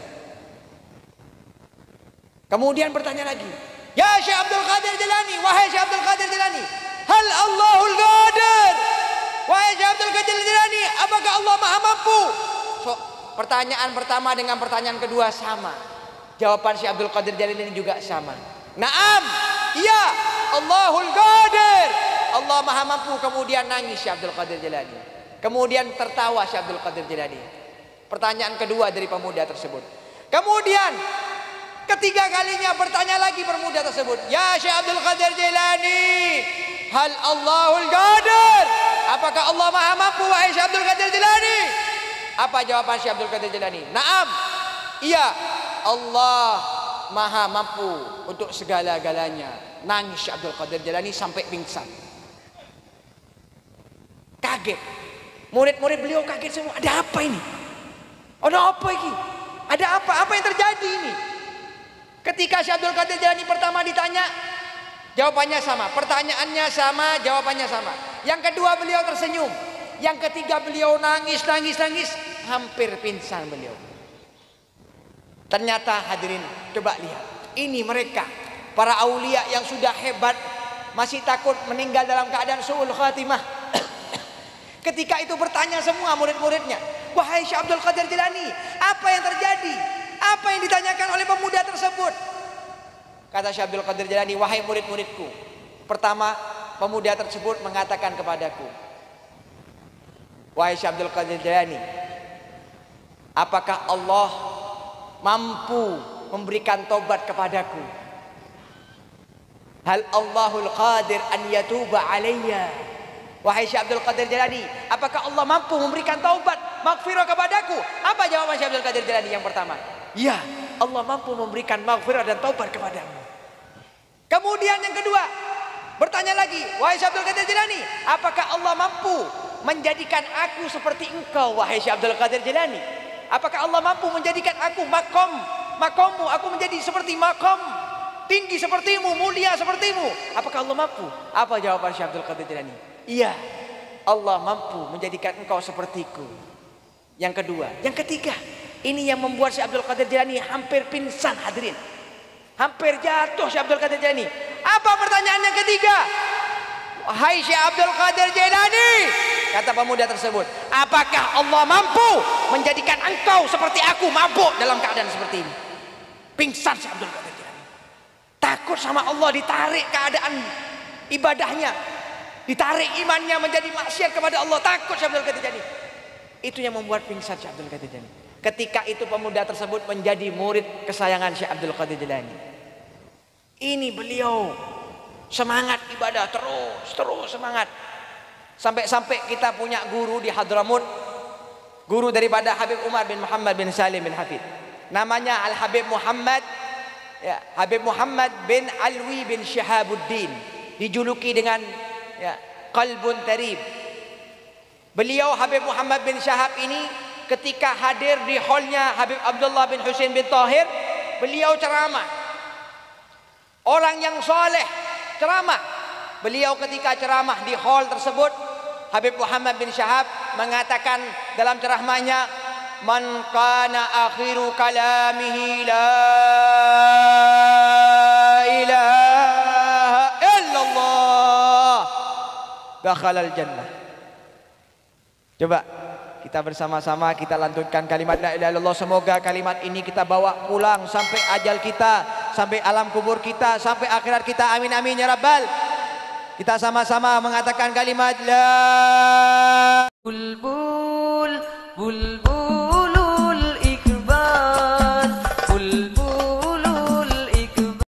Kemudian bertanya lagi, "Ya Syekh Abdul Qadir Jailani, wahai Syekh Abdul Qadir Jailani, hal Allahul qadir?" Wahai Syekh Abdul Qadir Jailani, apakah Allah maha mampu? Pertanyaan pertama dengan pertanyaan kedua sama. Jawaban Syekh Abdul Qadir Jailani juga sama. "Naam, iya, Allahul qadir." Allah maha mampu. Kemudian nangis Syekh Abdul Qadir Jailani. Kemudian tertawa Syekh Abdul Qadir Jailani. Pertanyaan kedua dari pemuda tersebut. Kemudian ketiga kalinya bertanya lagi pemuda tersebut, "Ya Syekh Abdul Qadir Jailani, hal Allahul qadir?" Apakah Allah maha mampu wahai Syekh Abdul Qadir Jailani? Apa jawaban Syekh Abdul Qadir Jailani? "Naam, iya, Allah maha mampu untuk segala-galanya." Nangis Syekh Abdul Qadir Jailani sampai pingsan. Kaget. Murid-murid beliau kaget semua. Ada apa ini? Ada apa ini? Ada apa? Apa yang terjadi ini? Ketika Syekh Abdul Qadir Jailani pertama ditanya, jawabannya sama. Pertanyaannya sama, jawabannya sama. Yang kedua beliau tersenyum. Yang ketiga beliau nangis. Hampir pingsan beliau. Ternyata hadirin, coba lihat. Ini mereka, para aulia yang sudah hebat, masih takut meninggal dalam keadaan su'ul khatimah. Ketika itu bertanya semua murid-muridnya, "Wahai Syekh Abdul Qadir Jailani, apa yang terjadi? Apa yang ditanyakan oleh pemuda tersebut?" Kata Syekh Abdul Qadir Jailani, "Wahai murid-muridku, pertama pemuda tersebut mengatakan kepadaku, 'Wahai Syekh Abdul Qadir Jailani, apakah Allah mampu memberikan tobat kepadaku? Hal Allahul qadir an yatuba alayya?' Wahai Syekh Abdul Qadir Jailani, apakah Allah mampu memberikan taubat, maghfirah kepadaku?" Apa jawaban Syekh Abdul Qadir Jailani yang pertama? "Ya, Allah mampu memberikan maghfirah dan taubat kepadamu." Kemudian yang kedua, bertanya lagi, wahai Syekh Abdul Qadir Jilani, apakah Allah mampu menjadikan aku seperti engkau wahai Syekh Abdul Qadir Jilani? Apakah Allah mampu menjadikan aku makommu, aku menjadi seperti makom, tinggi sepertimu, mulia sepertimu? Apakah Allah mampu? Apa jawaban Syekh Abdul Qadir Jilani? Iya, Allah mampu menjadikan engkau sepertiku. Yang kedua, yang ketiga, ini yang membuat Syekh Abdul Qadir Jilani hampir pingsan hadirin. Hampir jatuh Syekh Abdul Qadir Jilani. Apa pertanyaan yang ketiga? Wahai Syekh Abdul Qadir Jilani, kata pemuda tersebut, apakah Allah mampu menjadikan engkau seperti aku, mabuk dalam keadaan seperti ini? Pingsan Syekh Abdul Qadir Jilani. Takut sama Allah, ditarik keadaan ibadahnya, ditarik imannya menjadi maksiat kepada Allah. Takut Syekh Abdul Qadir Jilani. Itu yang membuat pingsan Syekh Abdul Qadir Jilani. Ketika itu pemuda tersebut menjadi murid kesayangan Syekh Abdul Qadir Jilani. Ini beliau semangat ibadah, terus semangat. Sampai kita punya guru di Hadramut, guru daripada Habib Umar bin Muhammad bin Salim bin Hafid. Namanya Al Habib Muhammad, ya, Habib Muhammad bin Alwi bin Syihabuddin, dijuluki dengan ya, Qalbun Tarib. Beliau Habib Muhammad bin Syahab ini ketika hadir di hallnya Habib Abdullah bin Husain bin Tahir, beliau ceramah. Orang yang soleh ceramah. Beliau ketika ceramah di hall tersebut, Habib Muhammad bin Syahab mengatakan dalam ceramahnya, man kana akhiru kalamihi la ilaha illallah dakhalal jannah. Coba kita bersama-sama kita lantunkan kalimat la ilaha illallah. Semoga kalimat ini kita bawa pulang sampai ajal kita, sampai alam kubur kita, sampai akhirat kita. Amin amin ya rabbal. Kita sama-sama mengatakan kalimat la Bulbul